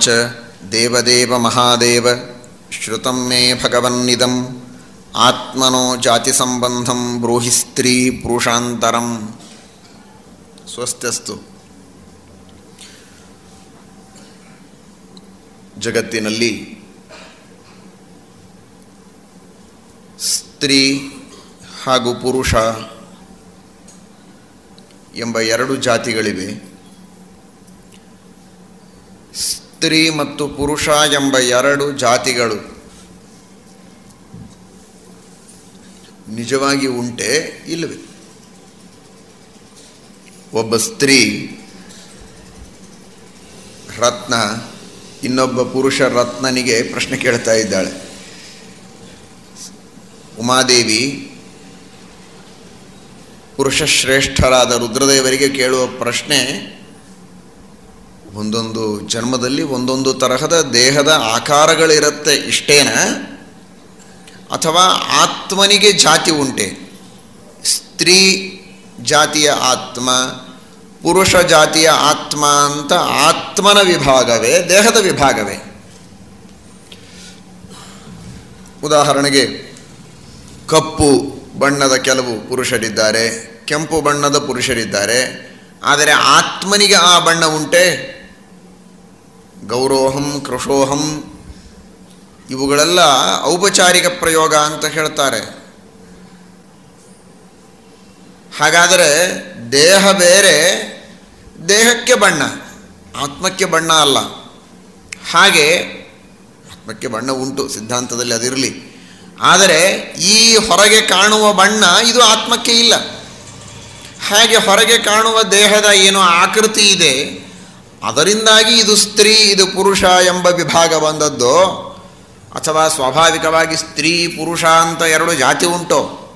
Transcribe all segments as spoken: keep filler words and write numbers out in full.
ಉವಾಚ ದೇವದೇವ ಮಹಾದೇವ ಶ್ರುತಂ ಮೇ ಭಗವನ್ನಿದಂ ಆತ್ಮನೋ ಜಾತಿ ಸಂಬಂಧಂ ಬ್ರೂಹಿ ಸ್ತ್ರೀ ಪುರುಷಾಂತರಂ. ಸ್ವಸ್ತ್ಯಸ್ತು. ಜಗತ್ತಿನಲ್ಲಿ ಸ್ತ್ರೀ ಹಾಗೂ ಪುರುಷ ಎಂಬ ಎರಡು ಜಾತಿಗಳಿವೆ. ಸ್ತ್ರೀ ಮತ್ತು ಪುರುಷ ಎಂಬ ಎರಡು ಜಾತಿಗಳು ನಿಜವಾಗಿ ಉಂಟೆ ಇಲ್ಲವೇ? ಒಬ್ಬ ಸ್ತ್ರೀ ರತ್ನ ಇನ್ನೊಬ್ಬ ಪುರುಷ ರತ್ನನಿಗೆ ಪ್ರಶ್ನೆ ಕೇಳ್ತಾ ಇದ್ದಾಳೆ. ಉಮಾದೇವಿ ಪುರುಷ ಶ್ರೇಷ್ಠರಾದ ರುದ್ರದೇವರಿಗೆ ಕೇಳುವ ಪ್ರಶ್ನೆ, ಒಂದೊಂದು ಜನ್ಮದಲ್ಲಿ ಒಂದೊಂದು ತರಹದ ದೇಹದ ಆಕಾರಗಳಿರುತ್ತೆ, ಇಷ್ಟೇನಾ? ಅಥವಾ ಆತ್ಮನಿಗೆ ಜಾತಿ ಉಂಟೆ? ಸ್ತ್ರೀ ಜಾತಿಯ ಆತ್ಮ, ಪುರುಷ ಜಾತಿಯ ಆತ್ಮ ಅಂತ ಆತ್ಮನ ವಿಭಾಗವೇ ದೇಹದ ವಿಭಾಗವೇ? ಉದಾಹರಣೆಗೆ ಕಪ್ಪು ಬಣ್ಣದ ಕೆಲವು ಪುರುಷರಿದ್ದಾರೆ, ಕೆಂಪು ಬಣ್ಣದ ಪುರುಷರಿದ್ದಾರೆ. ಆದರೆ ಆತ್ಮನಿಗೆ ಆ ಬಣ್ಣ ಉಂಟೆ? ಗೌರೋಹಂ ಕೃಶೋಹಂ ಇವುಗಳೆಲ್ಲ ಔಪಚಾರಿಕ ಪ್ರಯೋಗ ಅಂತ ಹೇಳ್ತಾರೆ. ಹಾಗಾದರೆ ದೇಹ ಬೇರೆ, ದೇಹಕ್ಕೆ ಬಣ್ಣ, ಆತ್ಮಕ್ಕೆ ಬಣ್ಣ ಅಲ್ಲ. ಹಾಗೆ ಆತ್ಮಕ್ಕೆ ಬಣ್ಣ ಉಂಟು, ಸಿದ್ಧಾಂತದಲ್ಲಿ ಅದಿರಲಿ. ಆದರೆ ಈ ಹೊರಗೆ ಕಾಣುವ ಬಣ್ಣ ಇದು ಆತ್ಮಕ್ಕೆ ಇಲ್ಲ. ಹಾಗೆ ಹೊರಗೆ ಕಾಣುವ ದೇಹದ ಏನೋ ಆಕೃತಿ ಇದೆ, ಅದರಿಂದಾಗಿ ಇದು ಸ್ತ್ರೀ ಇದು ಪುರುಷ ಎಂಬ ವಿಭಾಗ ಬಂದದ್ದು, ಅಥವಾ ಸ್ವಾಭಾವಿಕವಾಗಿ ಸ್ತ್ರೀ ಪುರುಷ ಅಂತ ಎರಡು ಜಾತಿ ಉಂಟೋ?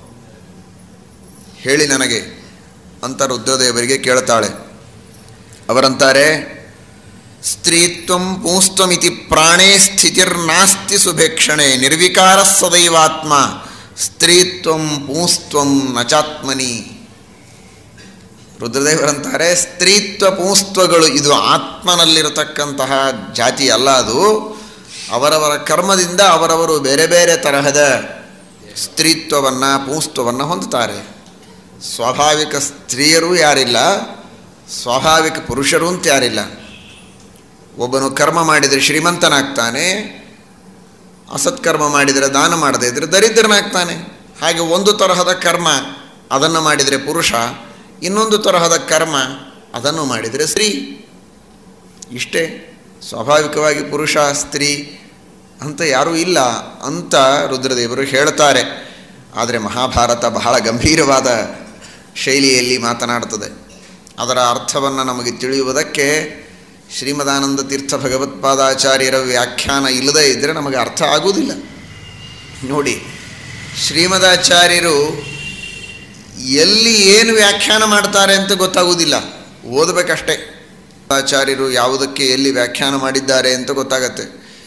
ಹೇಳಿ ನನಗೆ ಅಂತ ರುದ್ರದೇವರಿಗೆ ಕೇಳ್ತಾಳೆ. ಅವರಂತಾರೆ, ಸ್ತ್ರೀತ್ವಂ ಪುಂಸ್ತ್ವಮಿತಿ ಪ್ರಾಣೇ ಸ್ಥಿತಿರ್ನಾಸ್ತಿ ಸುಭೇಕ್ಷಣೆ ನಿರ್ವಿಕಾರ ಸದೈವಾತ್ಮ ಸ್ತ್ರೀತ್ವಂ ಪುಂಸ್ತ್ವಂ ನಚಾತ್ಮನಿ. ರುದ್ರದೇವರಂತಾರೆ, ಸ್ತ್ರೀತ್ವ ಪುಂಸ್ತ್ವಗಳು ಇದು ಆತ್ಮನಲ್ಲಿರತಕ್ಕಂತಹ ಜಾತಿ ಅಲ್ಲ. ಅದು ಅವರವರ ಕರ್ಮದಿಂದ ಅವರವರು ಬೇರೆ ಬೇರೆ ತರಹದ ಸ್ತ್ರೀತ್ವವನ್ನು ಪುಂಸ್ತ್ವವನ್ನು ಹೊಂದುತ್ತಾರೆ. ಸ್ವಾಭಾವಿಕ ಸ್ತ್ರೀಯರೂ ಯಾರಿಲ್ಲ, ಸ್ವಾಭಾವಿಕ ಪುರುಷರು ಅಂತ ಯಾರಿಲ್ಲ. ಒಬ್ಬನು ಕರ್ಮ ಮಾಡಿದರೆ ಶ್ರೀಮಂತನಾಗ್ತಾನೆ, ಅಸತ್ಕರ್ಮ ಮಾಡಿದರೆ ದಾನ ಮಾಡದೇ ಇದ್ದರೆ ದರಿದ್ರನಾಗ್ತಾನೆ. ಹಾಗೆ ಒಂದು ತರಹದ ಕರ್ಮ ಅದನ್ನು ಮಾಡಿದರೆ ಪುರುಷ, ಇನ್ನೊಂದು ತರಹದ ಕರ್ಮ ಅದನ್ನು ಮಾಡಿದರೆ ಸ್ತ್ರೀ. ಇಷ್ಟೇ, ಸ್ವಾಭಾವಿಕವಾಗಿ ಪುರುಷ ಸ್ತ್ರೀ ಅಂತ ಯಾರೂ ಇಲ್ಲ ಅಂತ ರುದ್ರದೇವರು ಹೇಳ್ತಾರೆ. ಆದರೆ ಮಹಾಭಾರತ ಬಹಳ ಗಂಭೀರವಾದ ಶೈಲಿಯಲ್ಲಿ ಮಾತನಾಡುತ್ತದೆ. ಅದರ ಅರ್ಥವನ್ನು ನಮಗೆ ತಿಳಿಯುವುದಕ್ಕೆ ಶ್ರೀಮದಾನಂದ ತೀರ್ಥ ಭಗವತ್ಪಾದಾಚಾರ್ಯರ ವ್ಯಾಖ್ಯಾನ ಇಲ್ಲದೇ ಇದ್ದರೆ ನಮಗೆ ಅರ್ಥ ಆಗುವುದಿಲ್ಲ. ನೋಡಿ, ಶ್ರೀಮದಾಚಾರ್ಯರು ಎಲ್ಲಿ ಏನು ವ್ಯಾಖ್ಯಾನ ಮಾಡ್ತಾರೆ ಅಂತ ಗೊತ್ತಾಗುವುದಿಲ್ಲ, ಓದಬೇಕಷ್ಟೇ. ಆಚಾರ್ಯರು ಯಾವುದಕ್ಕೆ ಎಲ್ಲಿ ವ್ಯಾಖ್ಯಾನ ಮಾಡಿದ್ದಾರೆ ಅಂತ ಗೊತ್ತಾಗತ್ತೆ.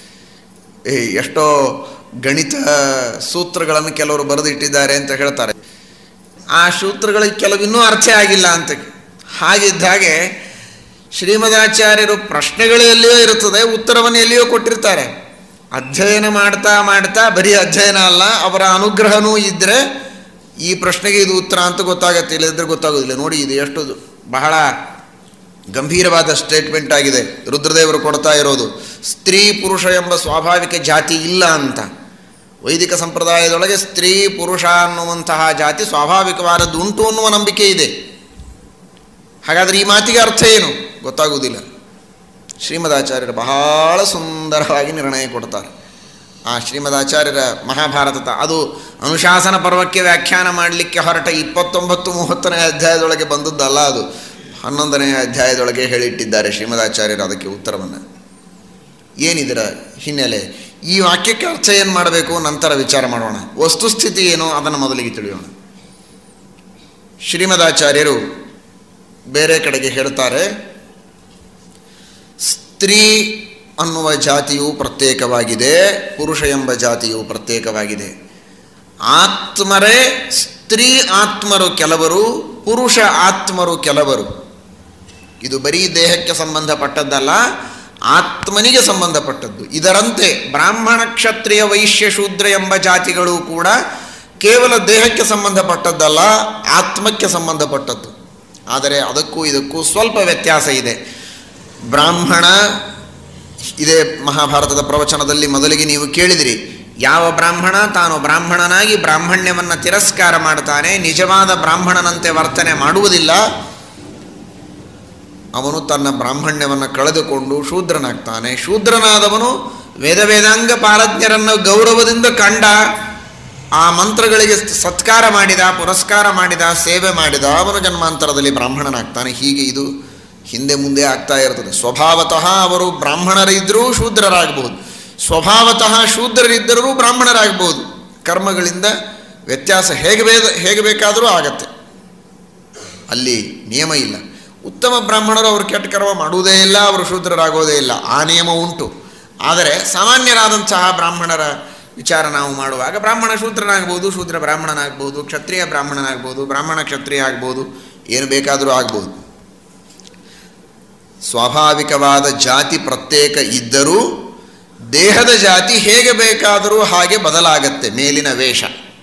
ಏ ಎಷ್ಟೋ ಗಣಿತ ಸೂತ್ರಗಳನ್ನು ಕೆಲವರು ಬರೆದಿಟ್ಟಿದ್ದಾರೆ ಅಂತ ಹೇಳ್ತಾರೆ. ಆ ಸೂತ್ರಗಳಿಗೆ ಕೆಲವು ಇನ್ನೂ ಅರ್ಥ ಆಗಿಲ್ಲ ಅಂತ. ಹಾಗಿದ್ದ ಹಾಗೆ ಶ್ರೀಮದಾಚಾರ್ಯರು ಪ್ರಶ್ನೆಗಳು ಎಲ್ಲಿಯೋ ಇರುತ್ತದೆ, ಉತ್ತರವನ್ನು ಎಲ್ಲಿಯೋ ಕೊಟ್ಟಿರ್ತಾರೆ. ಅಧ್ಯಯನ ಮಾಡ್ತಾ ಮಾಡ್ತಾ ಬರೀ ಅಧ್ಯಯನ ಅಲ್ಲ, ಅವರ ಅನುಗ್ರಹನೂ ಇದ್ದರೆ ಈ ಪ್ರಶ್ನೆಗೆ ಇದು ಉತ್ತರ ಅಂತ ಗೊತ್ತಾಗತ್ತೆ, ಇಲ್ಲದಿದ್ದರೆ ಗೊತ್ತಾಗೋದಿಲ್ಲ. ನೋಡಿ, ಇದು ಎಷ್ಟು ಬಹಳ ಗಂಭೀರವಾದ ಸ್ಟೇಟ್ಮೆಂಟ್ ಆಗಿದೆ ರುದ್ರದೇವರು ಕೊಡ್ತಾ ಇರೋದು. ಸ್ತ್ರೀ ಪುರುಷ ಎಂಬ ಸ್ವಾಭಾವಿಕ ಜಾತಿ ಇಲ್ಲ ಅಂತ. ವೈದಿಕ ಸಂಪ್ರದಾಯದೊಳಗೆ ಸ್ತ್ರೀ ಪುರುಷ ಅನ್ನುವಂತಹ ಜಾತಿ ಸ್ವಾಭಾವಿಕವಾದದ್ದು ಉಂಟು ಅನ್ನುವ ನಂಬಿಕೆ ಇದೆ. ಹಾಗಾದರೆ ಈ ಮಾತಿಗೆ ಅರ್ಥ ಏನು ಗೊತ್ತಾಗುವುದಿಲ್ಲ. ಶ್ರೀಮದಾಚಾರ್ಯರು ಬಹಳ ಸುಂದರವಾಗಿ ನಿರ್ಣಯ ಕೊಡ್ತಾರೆ. ಆ ಶ್ರೀಮದಾಚಾರ್ಯರ ಮಹಾಭಾರತ ಅದು ಅನುಶಾಸನ ಪರ್ವಕ್ಕೆ ವ್ಯಾಖ್ಯಾನ ಮಾಡಲಿಕ್ಕೆ ಹೊರಟ ಇಪ್ಪತ್ತೊಂಬತ್ತು ಮೂವತ್ತನೇ ಅಧ್ಯಾಯದೊಳಗೆ ಬಂದದ್ದಲ್ಲ, ಅದು ಹನ್ನೊಂದನೇ ಅಧ್ಯಾಯದೊಳಗೆ ಹೇಳಿಟ್ಟಿದ್ದಾರೆ ಶ್ರೀಮದಾಚಾರ್ಯರು ಅದಕ್ಕೆ ಉತ್ತರವನ್ನು. ಏನಿದರ ಹಿನ್ನೆಲೆ, ಈ ವಾಕ್ಯಕ್ಕೆ ಅರ್ಥ ಏನು ಮಾಡಬೇಕು ನಂತರ ವಿಚಾರ ಮಾಡೋಣ. ವಸ್ತುಸ್ಥಿತಿ ಏನು ಅದನ್ನು ಮೊದಲಿಗೆ ತಿಳಿಯೋಣ. ಶ್ರೀಮದಾಚಾರ್ಯರು ಬೇರೆ ಕಡೆಗೆ ಹೇಳ್ತಾರೆ, ಸ್ತ್ರೀ ಅನ್ನುವ ಜಾತಿಯು ಪ್ರತ್ಯೇಕವಾಗಿದೆ, ಪುರುಷ ಎಂಬ ಜಾತಿಯು ಪ್ರತ್ಯೇಕವಾಗಿದೆ. ಆತ್ಮರೇ ಸ್ತ್ರೀ ಆತ್ಮರು ಕೆಲವರು, ಪುರುಷ ಆತ್ಮರು ಕೆಲವರು. ಇದು ಬರೀ ದೇಹಕ್ಕೆ ಸಂಬಂಧಪಟ್ಟದ್ದಲ್ಲ, ಆತ್ಮನಿಗೆ ಸಂಬಂಧಪಟ್ಟದ್ದು. ಇದರಂತೆ ಬ್ರಾಹ್ಮಣ ಕ್ಷತ್ರಿಯ ವೈಶ್ಯ ಶೂದ್ರ ಎಂಬ ಜಾತಿಗಳು ಕೂಡ ಕೇವಲ ದೇಹಕ್ಕೆ ಸಂಬಂಧಪಟ್ಟದ್ದಲ್ಲ, ಆತ್ಮಕ್ಕೆ ಸಂಬಂಧಪಟ್ಟದ್ದು. ಆದರೆ ಅದಕ್ಕೂ ಇದಕ್ಕೂ ಸ್ವಲ್ಪ ವ್ಯತ್ಯಾಸ ಇದೆ. ಬ್ರಾಹ್ಮಣ, ಇದೇ ಮಹಾಭಾರತದ ಪ್ರವಚನದಲ್ಲಿ ಮೊದಲಿಗೆ ನೀವು ಕೇಳಿದಿರಿ, ಯಾವ ಬ್ರಾಹ್ಮಣ ತಾನು ಬ್ರಾಹ್ಮಣನಾಗಿ ಬ್ರಾಹ್ಮಣ್ಯವನ್ನು ತಿರಸ್ಕಾರ ಮಾಡ್ತಾನೆ, ನಿಜವಾದ ಬ್ರಾಹ್ಮಣನಂತೆ ವರ್ತನೆ ಮಾಡುವುದಿಲ್ಲ, ಅವನು ತನ್ನ ಬ್ರಾಹ್ಮಣ್ಯವನ್ನು ಕಳೆದುಕೊಂಡು ಶೂದ್ರನಾಗ್ತಾನೆ. ಶೂದ್ರನಾದವನು ವೇದ ವೇದಾಂಗ ಪಾರಜ್ಞರನ್ನು ಗೌರವದಿಂದ ಕಂಡ, ಆ ಮಂತ್ರಗಳಿಗೆ ಸತ್ಕಾರ ಮಾಡಿದ, ಪುರಸ್ಕಾರ ಮಾಡಿದ, ಸೇವೆ ಮಾಡಿದ, ಅವನು ಜನ್ಮಾಂತರದಲ್ಲಿ ಬ್ರಾಹ್ಮಣನಾಗ್ತಾನೆ. ಹೀಗೆ ಇದು ಹಿಂದೆ ಮುಂದೆ ಆಗ್ತಾ ಇರ್ತದೆ. ಸ್ವಭಾವತಃ ಅವರು ಬ್ರಾಹ್ಮಣರಿದ್ದರೂ ಶೂದ್ರರಾಗಬಹುದು, ಸ್ವಭಾವತಃ ಶೂದ್ರರಿದ್ದರೂ ಬ್ರಾಹ್ಮಣರಾಗಬಹುದು. ಕರ್ಮಗಳಿಂದ ವ್ಯತ್ಯಾಸ ಹೇಗೆ ಬೇ ಹೇಗೆ ಬೇಕಾದರೂ ಆಗತ್ತೆ, ಅಲ್ಲಿ ನಿಯಮ ಇಲ್ಲ. ಉತ್ತಮ ಬ್ರಾಹ್ಮಣರು ಅವರು ಕೆಟ್ಟ ಕರ್ಮ ಮಾಡುವುದೇ ಇಲ್ಲ, ಅವರು ಶೂದ್ರರಾಗೋದೇ ಇಲ್ಲ, ಆ ನಿಯಮ ಉಂಟು. ಆದರೆ ಸಾಮಾನ್ಯರಾದಂತಹ ಬ್ರಾಹ್ಮಣರ ವಿಚಾರ ನಾವು ಮಾಡುವಾಗ ಬ್ರಾಹ್ಮಣ ಶೂದ್ರನಾಗ್ಬೋದು, ಶೂದ್ರ ಬ್ರಾಹ್ಮಣನಾಗ್ಬೋದು, ಕ್ಷತ್ರಿಯ ಬ್ರಾಹ್ಮಣನಾಗ್ಬೋದು, ಬ್ರಾಹ್ಮಣ ಕ್ಷತ್ರಿಯ ಆಗ್ಬೋದು, ಏನು ಬೇಕಾದರೂ ಆಗ್ಬೋದು. ಸ್ವಾಭಾವಿಕವಾದ ಜಾತಿ ಪ್ರತ್ಯೇಕ ಇದ್ದರೂ ದೇಹದ ಜಾತಿ ಹೇಗೆ ಬೇಕಾದರೂ ಹಾಗೆ ಬದಲಾಗತ್ತೆ, ಮೇಲಿನ ವೇಷ.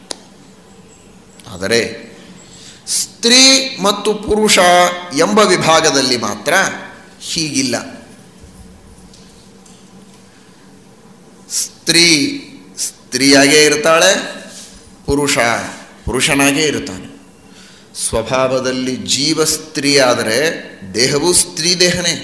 ಆದರೆ ಸ್ತ್ರೀ ಮತ್ತು ಪುರುಷ ಎಂಬ ವಿಭಾಗದಲ್ಲಿ ಮಾತ್ರ ಹೀಗಿಲ್ಲ. ಸ್ತ್ರೀ ಸ್ತ್ರೀಯಾಗೇ ಇರ್ತಾಳೆ, ಪುರುಷ ಪುರುಷನಾಗೇ ಇರ್ತಾನೆ. ಸ್ವಭಾವದಲ್ಲಿ ಜೀವ ಸ್ತ್ರೀ ಆದರೆ ದೇಹವೂ ಸ್ತ್ರೀ ದೇಹನೇ.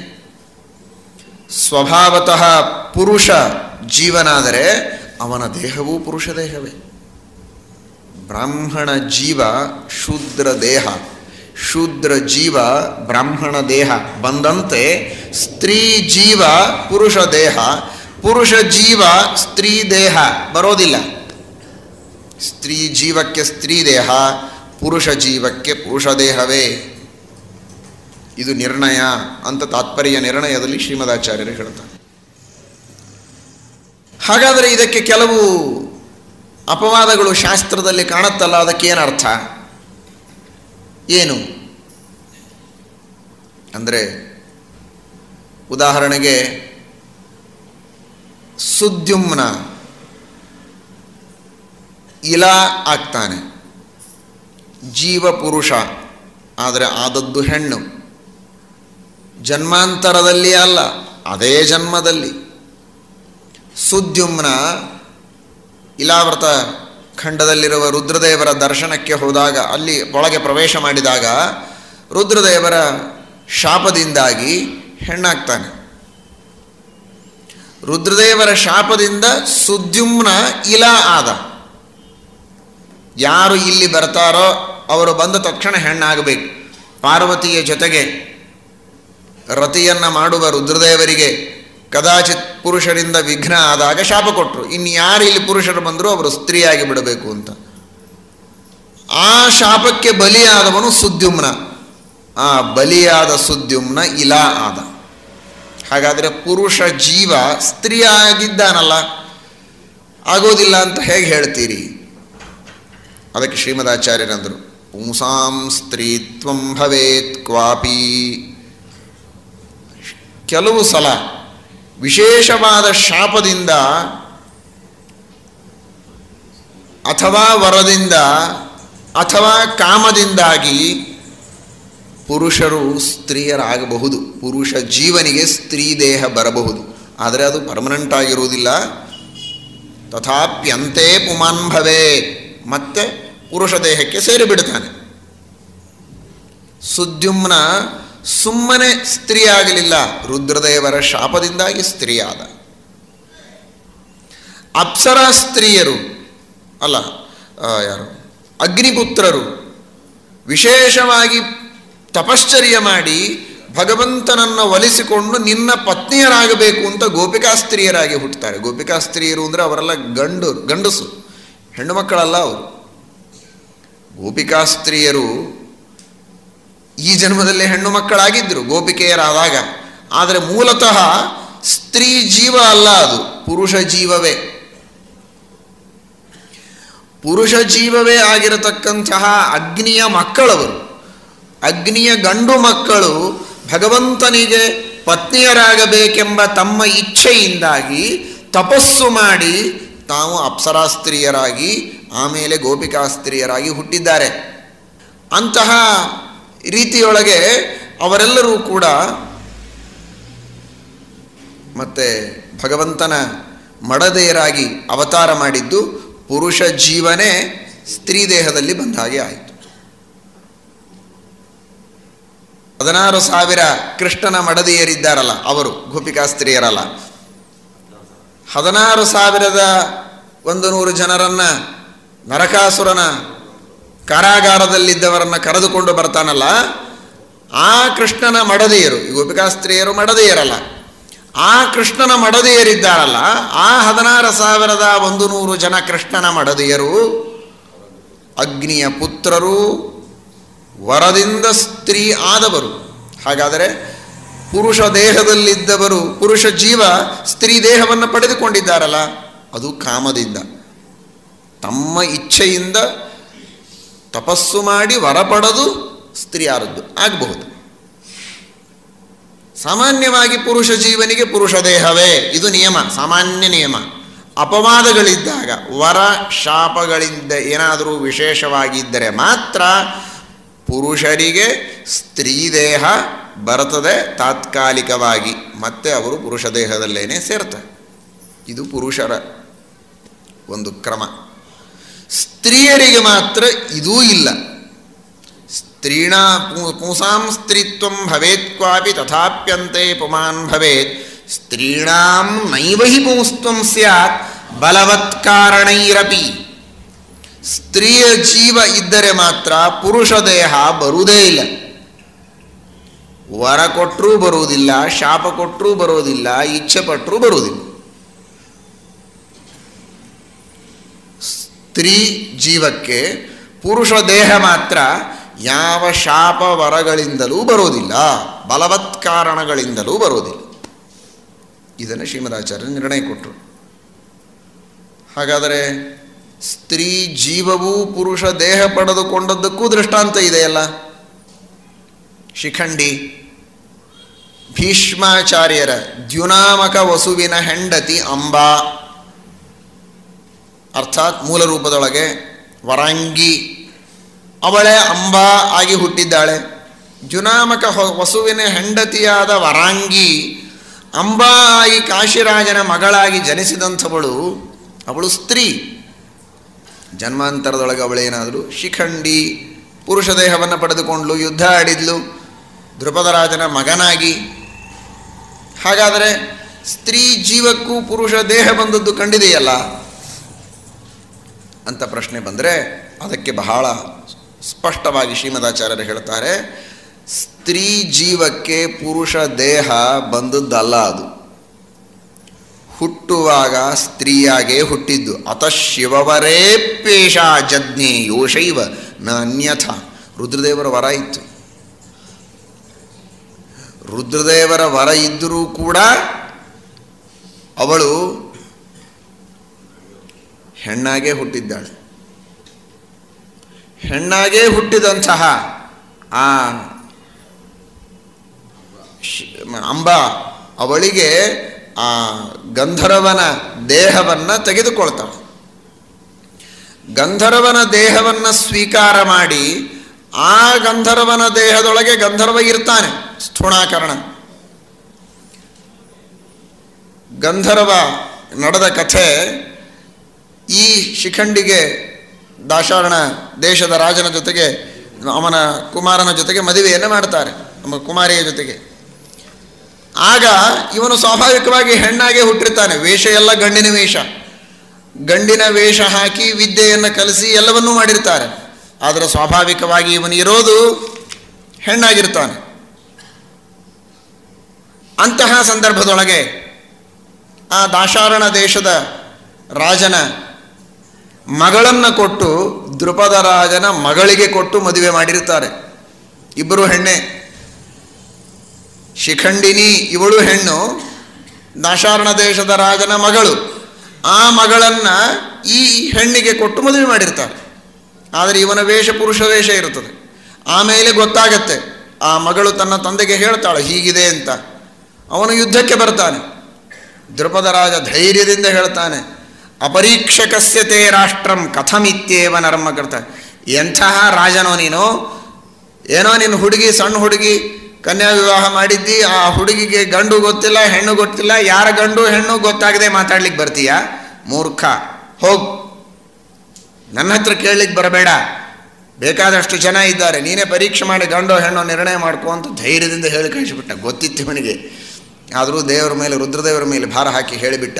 ಸ್ವಭಾವತಃ ಪುರುಷ ಜೀವನಾದರೆ ಅವನ ದೇಹವೂ ಪುರುಷ ದೇಹವೇ. ಬ್ರಾಹ್ಮಣ ಜೀವ ಶೂದ್ರ ದೇಹ, ಶೂದ್ರ ಜೀವ ಬ್ರಾಹ್ಮಣ ದೇಹ ಬಂದಂತೆ ಸ್ತ್ರೀ ಜೀವ ಪುರುಷ ದೇಹ, ಪುರುಷ ಜೀವ ಸ್ತ್ರೀ ದೇಹ ಬರೋದಿಲ್ಲ. ಸ್ತ್ರೀ ಜೀವಕ್ಕೆ ಸ್ತ್ರೀ ದೇಹ, ಪುರುಷ ಜೀವಕ್ಕೆ ಪುರುಷ ದೇಹವೇ. ಇದು ನಿರ್ಣಯ ಅಂತ ತಾತ್ಪರ್ಯ ನಿರ್ಣಯದಲ್ಲಿ ಶ್ರೀಮದಾಚಾರ್ಯರು ಹೇಳ್ತಾರೆ. ಹಾಗಾದರೆ ಇದಕ್ಕೆ ಕೆಲವು ಅಪವಾದಗಳು ಶಾಸ್ತ್ರದಲ್ಲಿ ಕಾಣುತ್ತಲ್ಲ, ಅದಕ್ಕೆ ಏನು ಅರ್ಥ? ಏನು ಅಂದರೆ, ಉದಾಹರಣೆಗೆ ಸುದ್ಯುಮ್ನ ಇಲಾ ಆಗ್ತಾನೆ, ಜೀವ ಪುರುಷ ಆದರೆ ಆದದ್ದು ಹೆಣ್ಣು. ಜನ್ಮಾಂತರದಲ್ಲಿ ಅಲ್ಲ, ಅದೇ ಜನ್ಮದಲ್ಲಿ. ಸುದ್ಯುಮ್ನ ಇಲಾವೃತ ಖಂಡದಲ್ಲಿರುವ ರುದ್ರದೇವರ ದರ್ಶನಕ್ಕೆ ಹೋದಾಗ, ಅಲ್ಲಿ ಒಳಗೆ ಪ್ರವೇಶ ಮಾಡಿದಾಗ ರುದ್ರದೇವರ ಶಾಪದಿಂದಾಗಿ ಹೆಣ್ಣಾಗ್ತಾನೆ. ರುದ್ರದೇವರ ಶಾಪದಿಂದ ಸುದ್ಯುಮ್ನ ಇಲಾ ಆದ. ಯಾರು ಇಲ್ಲಿ ಬರ್ತಾರೋ ಅವರು ಬಂದ ತಕ್ಷಣ ಹೆಣ್ಣಾಗಬೇಕು. ಪಾರ್ವತಿಯ ಜೊತೆಗೆ ರತಿಯನ್ನು ಮಾಡುವ ರುದ್ರದೇವರಿಗೆ ಕದಾಚಿತ್ ಪುರುಷರಿಂದ ವಿಘ್ನ ಆದಾಗ ಶಾಪ ಕೊಟ್ಟರು, ಇನ್ನು ಯಾರು ಇಲ್ಲಿ ಪುರುಷರು ಬಂದರೂ ಅವರು ಸ್ತ್ರೀಯಾಗಿ ಬಿಡಬೇಕು ಅಂತ. ಆ ಶಾಪಕ್ಕೆ ಬಲಿಯಾದವನು ಸುದ್ಯುಮ್ನ. ಆ ಬಲಿಯಾದ ಸುದ್ಯುಮ್ನ ಇಲಾ ಆದ. ಹಾಗಾದರೆ ಪುರುಷ ಜೀವ ಸ್ತ್ರೀಯಾಗಿದ್ದಾನಲ್ಲ, ಆಗೋದಿಲ್ಲ ಅಂತ ಹೇಗೆ ಹೇಳ್ತೀರಿ? ಅದಕ್ಕೆ ಶ್ರೀಮದಾಚಾರ್ಯರಂದರು, ಪುಂಸಾಂ ಸ್ತ್ರೀತ್ವಂ ಭವೇತ್ ಕ್ವಾಪಿ. ಕೆಲವು ಸಲ ವಿಶೇಷವಾದ ಶಾಪದಿಂದ ಅಥವಾ ವರದಿಂದ ಅಥವಾ ಕಾಮದಿಂದಾಗಿ ಪುರುಷರು ಸ್ತ್ರೀಯರಾಗಬಹುದು. ಪುರುಷ ಜೀವನಿಗೆ ಸ್ತ್ರೀ ದೇಹ ಬರಬಹುದು, ಆದರೆ ಅದು ಪರ್ಮನೆಂಟ್ ಆಗಿರುವುದಿಲ್ಲ. ತಥಾಪ್ಯಂತೆ ಪುಮಾನ್ ಭವೇ, ಮತ್ತೆ ಪುರುಷ ದೇಹಕ್ಕೆ ಸೇರಿಬಿಡ್ತಾನೆ. ಸುದ್ಯುಮ್ನ ಸುಮ್ಮನೆ ಸ್ತ್ರೀ ಆಗಲಿಲ್ಲ, ರುದ್ರದೇವರ ಶಾಪದಿಂದಾಗಿ ಸ್ತ್ರೀಯಾದ. ಅಪ್ಸರಾ ಸ್ತ್ರೀಯರು ಅಲ್ಲ, ಯಾರು ಅಗ್ನಿಪುತ್ರರು ವಿಶೇಷವಾಗಿ ತಪಶ್ಚರ್ಯ ಮಾಡಿ ಭಗವಂತನನ್ನು ಒಲಿಸಿಕೊಂಡು ನಿನ್ನ ಪತ್ನಿಯರಾಗಬೇಕು ಅಂತ ಗೋಪಿಕಾ ಸ್ತ್ರೀಯರಾಗಿ ಹುಟ್ಟುತ್ತಾರೆ. ಗೋಪಿಕಾ ಸ್ತ್ರೀಯರು ಅಂದರೆ ಅವರೆಲ್ಲ ಗಂಡು ಗಂಡಸು, ಹೆಣ್ಣು ಮಕ್ಕಳಲ್ಲ ಅವರು. ಗೋಪಿಕಾ ಸ್ತ್ರೀಯರು ಈ ಜನ್ಮದಲ್ಲೇ ಹೆಣ್ಣು ಮಕ್ಕಳಾಗಿದ್ದರು ಗೋಪಿಕೆಯರಾದಾಗ. ಆದರೆ ಮೂಲತಃ ಸ್ತ್ರೀ ಜೀವ ಅಲ್ಲ, ಅದು ಪುರುಷ ಜೀವವೇ. ಪುರುಷ ಜೀವವೇ ಆಗಿರತಕ್ಕಂತಹ ಅಗ್ನಿಯ ಮಕ್ಕಳವರು. ಅಗ್ನಿಯ ಗಂಡು ಮಕ್ಕಳು ಭಗವಂತನಿಗೆ ಪತ್ನಿಯರಾಗಬೇಕೆಂಬ ತಮ್ಮ ಇಚ್ಛೆಯಿಂದಾಗಿ ತಪಸ್ಸು ಮಾಡಿ ತಾವು ಅಪ್ಸರಾಸ್ತ್ರೀಯರಾಗಿ ಆಮೇಲೆ ಗೋಪಿಕಾಸ್ತ್ರೀಯರಾಗಿ ಹುಟ್ಟಿದ್ದಾರೆ. ಅಂತಹ ರೀತಿಯೊಳಗೆ ಅವರೆಲ್ಲರೂ ಕೂಡ ಮತ್ತೆ ಭಗವಂತನ ಮಡದೆಯರಾಗಿ ಅವತಾರ ಮಾಡಿದ್ದು ಪುರುಷ ಜೀವನೇ ಸ್ತ್ರೀ ದೇಹದಲ್ಲಿ ಬಂದ ಹಾಗೆ ಆಯಿತು. ಹದಿನಾರು ಸಾವಿರ ಕೃಷ್ಣನ ಮಡದಿಯರಿದ್ದಾರಲ್ಲ ಅವರು ಗೋಪಿಕಾಸ್ತ್ರೀಯರಲ್ಲ. ಹದಿನಾರು ಸಾವಿರದ ಒಂದು ನೂರು ಜನರನ್ನು ನರಕಾಸುರನ ಕಾರಾಗಾರದಲ್ಲಿದ್ದವರನ್ನು ಕರೆದುಕೊಂಡು ಬರ್ತಾನಲ್ಲ, ಆ ಕೃಷ್ಣನ ಮಡದಿಯರು, ಈ ಗೋಪಿಕಾಸ್ತ್ರೀಯರು ಮಡದಿಯರಲ್ಲ, ಆ ಕೃಷ್ಣನ ಮಡದಿಯರಿದ್ದಾರಲ್ಲ, ಆ ಹದಿನಾರು ಸಾವಿರದ ಒಂದು ನೂರು ಜನ ಕೃಷ್ಣನ ಮಡದಿಯರು ಅಗ್ನಿಯ ಪುತ್ರರು, ವರದಿಂದ ಸ್ತ್ರೀ ಆದವರು. ಹಾಗಾದರೆ ಪುರುಷ ದೇಹದಲ್ಲಿದ್ದವರು, ಪುರುಷ ಜೀವ ಸ್ತ್ರೀ ದೇಹವನ್ನು ಪಡೆದುಕೊಂಡಿದ್ದಾರಲ್ಲ, ಅದು ಕಾಮದಿಂದ, ತಮ್ಮ ಇಚ್ಛೆಯಿಂದ ತಪಸ್ಸು ಮಾಡಿ ವರ ಪಡೆದು ಸ್ತ್ರೀ ಆದದ್ದು ಆಗಬಹುದು. ಸಾಮಾನ್ಯವಾಗಿ ಪುರುಷ ಜೀವನಿಗೆ ಪುರುಷ ದೇಹವೇ ಇದು ನಿಯಮ, ಸಾಮಾನ್ಯ ನಿಯಮ. ಅಪವಾದಗಳಿದ್ದಾಗ, ವರ ಶಾಪಗಳಿಂದ ಏನಾದರೂ ವಿಶೇಷವಾಗಿದ್ದರೆ ಮಾತ್ರ ಪುರುಷರಿಗೆ ಸ್ತ್ರೀ ದೇಹ ಬರ್ತದೆ ತಾತ್ಕಾಲಿಕವಾಗಿ, ಮತ್ತೆ ಅವರು ಪುರುಷ ದೇಹದಲ್ಲೇನೆ ಸೇರ್ತಾರೆ. ಇದು ಪುರುಷರ ಒಂದು ಕ್ರಮ. ಸ್ತ್ರೀಯರಿಗೆ ಮಾತ್ರ ಇದೂ ಇಲ್ಲ. ಸ್ತ್ರೀಣ ಪುಂಸಾಂ ಸ್ತ್ರೀತ್ವಂ ಭವೇತ್ ಕ್ವಾಪಿ ತಥಾಪ್ಯಂತೆ ಪುಮಾನ್ ಭವೇತ್ ಸ್ತ್ರೀಣಾಂ ನೈವ ಹಿ ಪುಂಸ್ತ್ವಂ ಸ್ಯಾತ್ ಬಲವತ್ಕಾರಣೈರಪಿ. ಸ್ತ್ರೀಯ ಜೀವ ಇದ್ದರೆ ಮಾತ್ರ ಪುರುಷ ದೇಹ ಬರುವುದೇ ಇಲ್ಲ. ವರ ಕೊಟ್ಟರೂ ಬರುವುದಿಲ್ಲ, ಶಾಪ ಕೊಟ್ಟರೂ ಬರೋದಿಲ್ಲ, ಇಚ್ಛೆ ಪಟ್ಟರೂ ಬರುವುದಿಲ್ಲ. ಸ್ತ್ರೀ ಜೀವಕ್ಕೆ ಪುರುಷ ದೇಹ ಮಾತ್ರ ಯಾವ ಶಾಪ ವರಗಳಿಂದಲೂ ಬರೋದಿಲ್ಲ, ಬಲವತ್ಕಾರಣಗಳಿಂದಲೂ ಬರೋದಿಲ್ಲ. ಇದನ್ನು ಶ್ರೀಮದಾಚಾರ್ಯರು ನಿರ್ಣಯ ಕೊಟ್ಟರು. ಹಾಗಾದರೆ ಸ್ತ್ರೀ ಜೀವವು ಪುರುಷ ದೇಹ ಪಡೆದುಕೊಂಡದ್ದಕ್ಕೂ ದೃಷ್ಟಾಂತ ಇದೆಯಲ್ಲ. ಶಿಖಂಡಿ ಭೀಷ್ಮಾಚಾರ್ಯರ ದ್ಯುನಾಮಕ ವಸುವಿನ ಹೆಂಡತಿ ಅಂಬಾ, ಅರ್ಥಾತ್ ಮೂಲ ರೂಪದೊಳಗೆ ವರಾಂಗಿ, ಅವಳೇ ಅಂಬಾ ಆಗಿ ಹುಟ್ಟಿದ್ದಾಳೆ. ದ್ಯುನಾಮಕ ವಸುವಿನ ಹೆಂಡತಿಯಾದ ವರಾಂಗಿ ಅಂಬಾ ಆಗಿ ಕಾಶಿರಾಜನ ಮಗಳಾಗಿ ಜನಿಸಿದಂಥವಳು, ಅವಳು ಸ್ತ್ರೀ. ಜನ್ಮಾಂತರದೊಳಗೆ ಅವಳೇನಾದರೂ ಶಿಖಂಡಿ ಪುರುಷ ದೇಹವನ್ನು ಪಡೆದುಕೊಂಡ್ಲು, ಯುದ್ಧ ಆಡಿದ್ಲು ದ್ರುಪದರಾಜನ ಮಗನಾಗಿ. ಹಾಗಾದರೆ ಸ್ತ್ರೀ ಜೀವಕ್ಕೂ ಪುರುಷ ದೇಹ ಬಂದದ್ದು ಕಂಡಿದೆಯಲ್ಲ ಅಂತ ಪ್ರಶ್ನೆ ಬಂದರೆ ಅದಕ್ಕೆ ಬಹಳ ಸ್ಪಷ್ಟವಾಗಿ ಶ್ರೀಮದಾಚಾರ್ಯರು ಹೇಳ್ತಾರೆ, ಸ್ತ್ರೀ ಜೀವಕ್ಕೆ ಪುರುಷ ದೇಹ ಬಂದದ್ದಲ್ಲ. ಅದು ಹುಟ್ಟುವಾಗ ಸ್ತ್ರೀಯಾಗೇ ಹುಟ್ಟಿದ್ದು. ಅತಃ ಶಿವವರೇಪೇಶ ಜಜ್ಞೆ ಯೋಶೈವ ನ ಅನ್ಯಥ. ರುದ್ರದೇವರ ವರ ಇತ್ತು. ರುದ್ರದೇವರ ವರ ಇದ್ದರೂ ಕೂಡ ಅವಳು ಹೆಣ್ಣಾಗೇ ಹುಟ್ಟಿದ್ದಾಳೆ. ಹೆಣ್ಣಾಗೇ ಹುಟ್ಟಿದಂತಹ ಆ ಅಂಬಾ ಅವಳಿಗೆ ಆ ಗಂಧರ್ವನ ದೇಹವನ್ನು ತೆಗೆದುಕೊಳ್ತಾಳೆ. ಗಂಧರ್ವನ ದೇಹವನ್ನು ಸ್ವೀಕಾರ ಮಾಡಿ ಆ ಗಂಧರ್ವನ ದೇಹದೊಳಗೆ ಗಂಧರ್ವ ಇರ್ತಾನೆ, ಸ್ಥೂಣಾಕರಣ. ಗಂಧರ್ವ ನಡೆದ ಕಥೆ ಈ ಶಿಖಂಡಿಗೆ ದಾಶಾರಣ ದೇಶದ ರಾಜನ ಜೊತೆಗೆ ಅವನ ಕುಮಾರನ ಜೊತೆಗೆ ಮದುವೆಯನ್ನು ಮಾಡ್ತಾರೆ, ನಮ್ಮ ಕುಮಾರಿಯ ಜೊತೆಗೆ. ಆಗ ಇವನು ಸ್ವಾಭಾವಿಕವಾಗಿ ಹೆಣ್ಣಾಗೆ ಹುಟ್ಟಿರ್ತಾನೆ. ವೇಷ ಎಲ್ಲ ಗಂಡಿನ ವೇಷ, ಗಂಡಿನ ವೇಷ ಹಾಕಿ ವಿದ್ಯೆಯನ್ನು ಕಲಿಸಿ ಎಲ್ಲವನ್ನೂ ಮಾಡಿರ್ತಾರೆ. ಆದರೆ ಸ್ವಾಭಾವಿಕವಾಗಿ ಇವನು ಇರೋದು ಹೆಣ್ಣಾಗಿರ್ತಾನೆ. ಅಂತಹ ಸಂದರ್ಭದೊಳಗೆ ಆ ದಾಶಾರಣ ದೇಶದ ರಾಜನ ಮಗಳನ್ನು ಕೊಟ್ಟು ದ್ರುಪದ ರಾಜನ ಮಗಳಿಗೆ ಕೊಟ್ಟು ಮದುವೆ ಮಾಡಿರ್ತಾರೆ. ಇಬ್ಬರು ಹೆಣ್ಣೆ. ಶಿಖಂಡಿನಿ ಇವಳು ಹೆಣ್ಣು, ದಾಶಾರಣ ದೇಶದ ರಾಜನ ಮಗಳು. ಆ ಮಗಳನ್ನು ಈ ಹೆಣ್ಣಿಗೆ ಕೊಟ್ಟು ಮದುವೆ ಮಾಡಿರ್ತಾರೆ. ಆದರೆ ಇವನ ವೇಷ ಪುರುಷ ವೇಷ ಇರುತ್ತದೆ. ಆಮೇಲೆ ಗೊತ್ತಾಗತ್ತೆ, ಆ ಮಗಳು ತನ್ನ ತಂದೆಗೆ ಹೇಳ್ತಾಳೆ ಹೀಗಿದೆ ಅಂತ. ಅವನು ಯುದ್ಧಕ್ಕೆ ಬರ್ತಾನೆ. ದ್ರುಪದ ರಾಜ ಧೈರ್ಯದಿಂದ ಹೇಳ್ತಾನೆ, ಅಪರೀಕ್ಷಕಸ್ಯತೆ ರಾಷ್ಟ್ರಂ ಕಥಮಿತ್ಯೇವ ನರ್ಮಕರ್ತ. ಎಂತಹ ರಾಜನೋ ನೀನು, ಏನೋ ನಿನ್ನ ಹುಡುಗಿ ಸಣ್ಣ ಹುಡುಗಿ ಕನ್ಯಾ ವಿವಾಹ ಮಾಡಿದ್ದಿ, ಆ ಹುಡುಗಿಗೆ ಗಂಡು ಗೊತ್ತಿಲ್ಲ ಹೆಣ್ಣು ಗೊತ್ತಿಲ್ಲ, ಯಾರ ಗಂಡು ಹೆಣ್ಣು ಗೊತ್ತಾಗದೆ ಮಾತಾಡ್ಲಿಕ್ಕೆ ಬರ್ತೀಯ? ಮೂರ್ಖ, ಹೋಗ್, ನನ್ನ ಹತ್ರ ಕೇಳಲಿಕ್ಕೆ ಬರಬೇಡ, ಬೇಕಾದಷ್ಟು ಜನ ಇದ್ದಾರೆ, ನೀನೇ ಪರೀಕ್ಷೆ ಮಾಡಿ ಗಂಡೋ ಹೆಣ್ಣೋ ನಿರ್ಣಯ ಮಾಡ್ಕೊ ಅಂತ ಧೈರ್ಯದಿಂದ ಹೇಳಿ ಕಳಿಸಿಬಿಟ್ಟ. ಗೊತ್ತಿತ್ತು ಇವನಿಗೆ, ಆದರೂ ದೇವರ ಮೇಲೆ ರುದ್ರದೇವರ ಮೇಲೆ ಭಾರ ಹಾಕಿ ಹೇಳಿಬಿಟ್ಟ.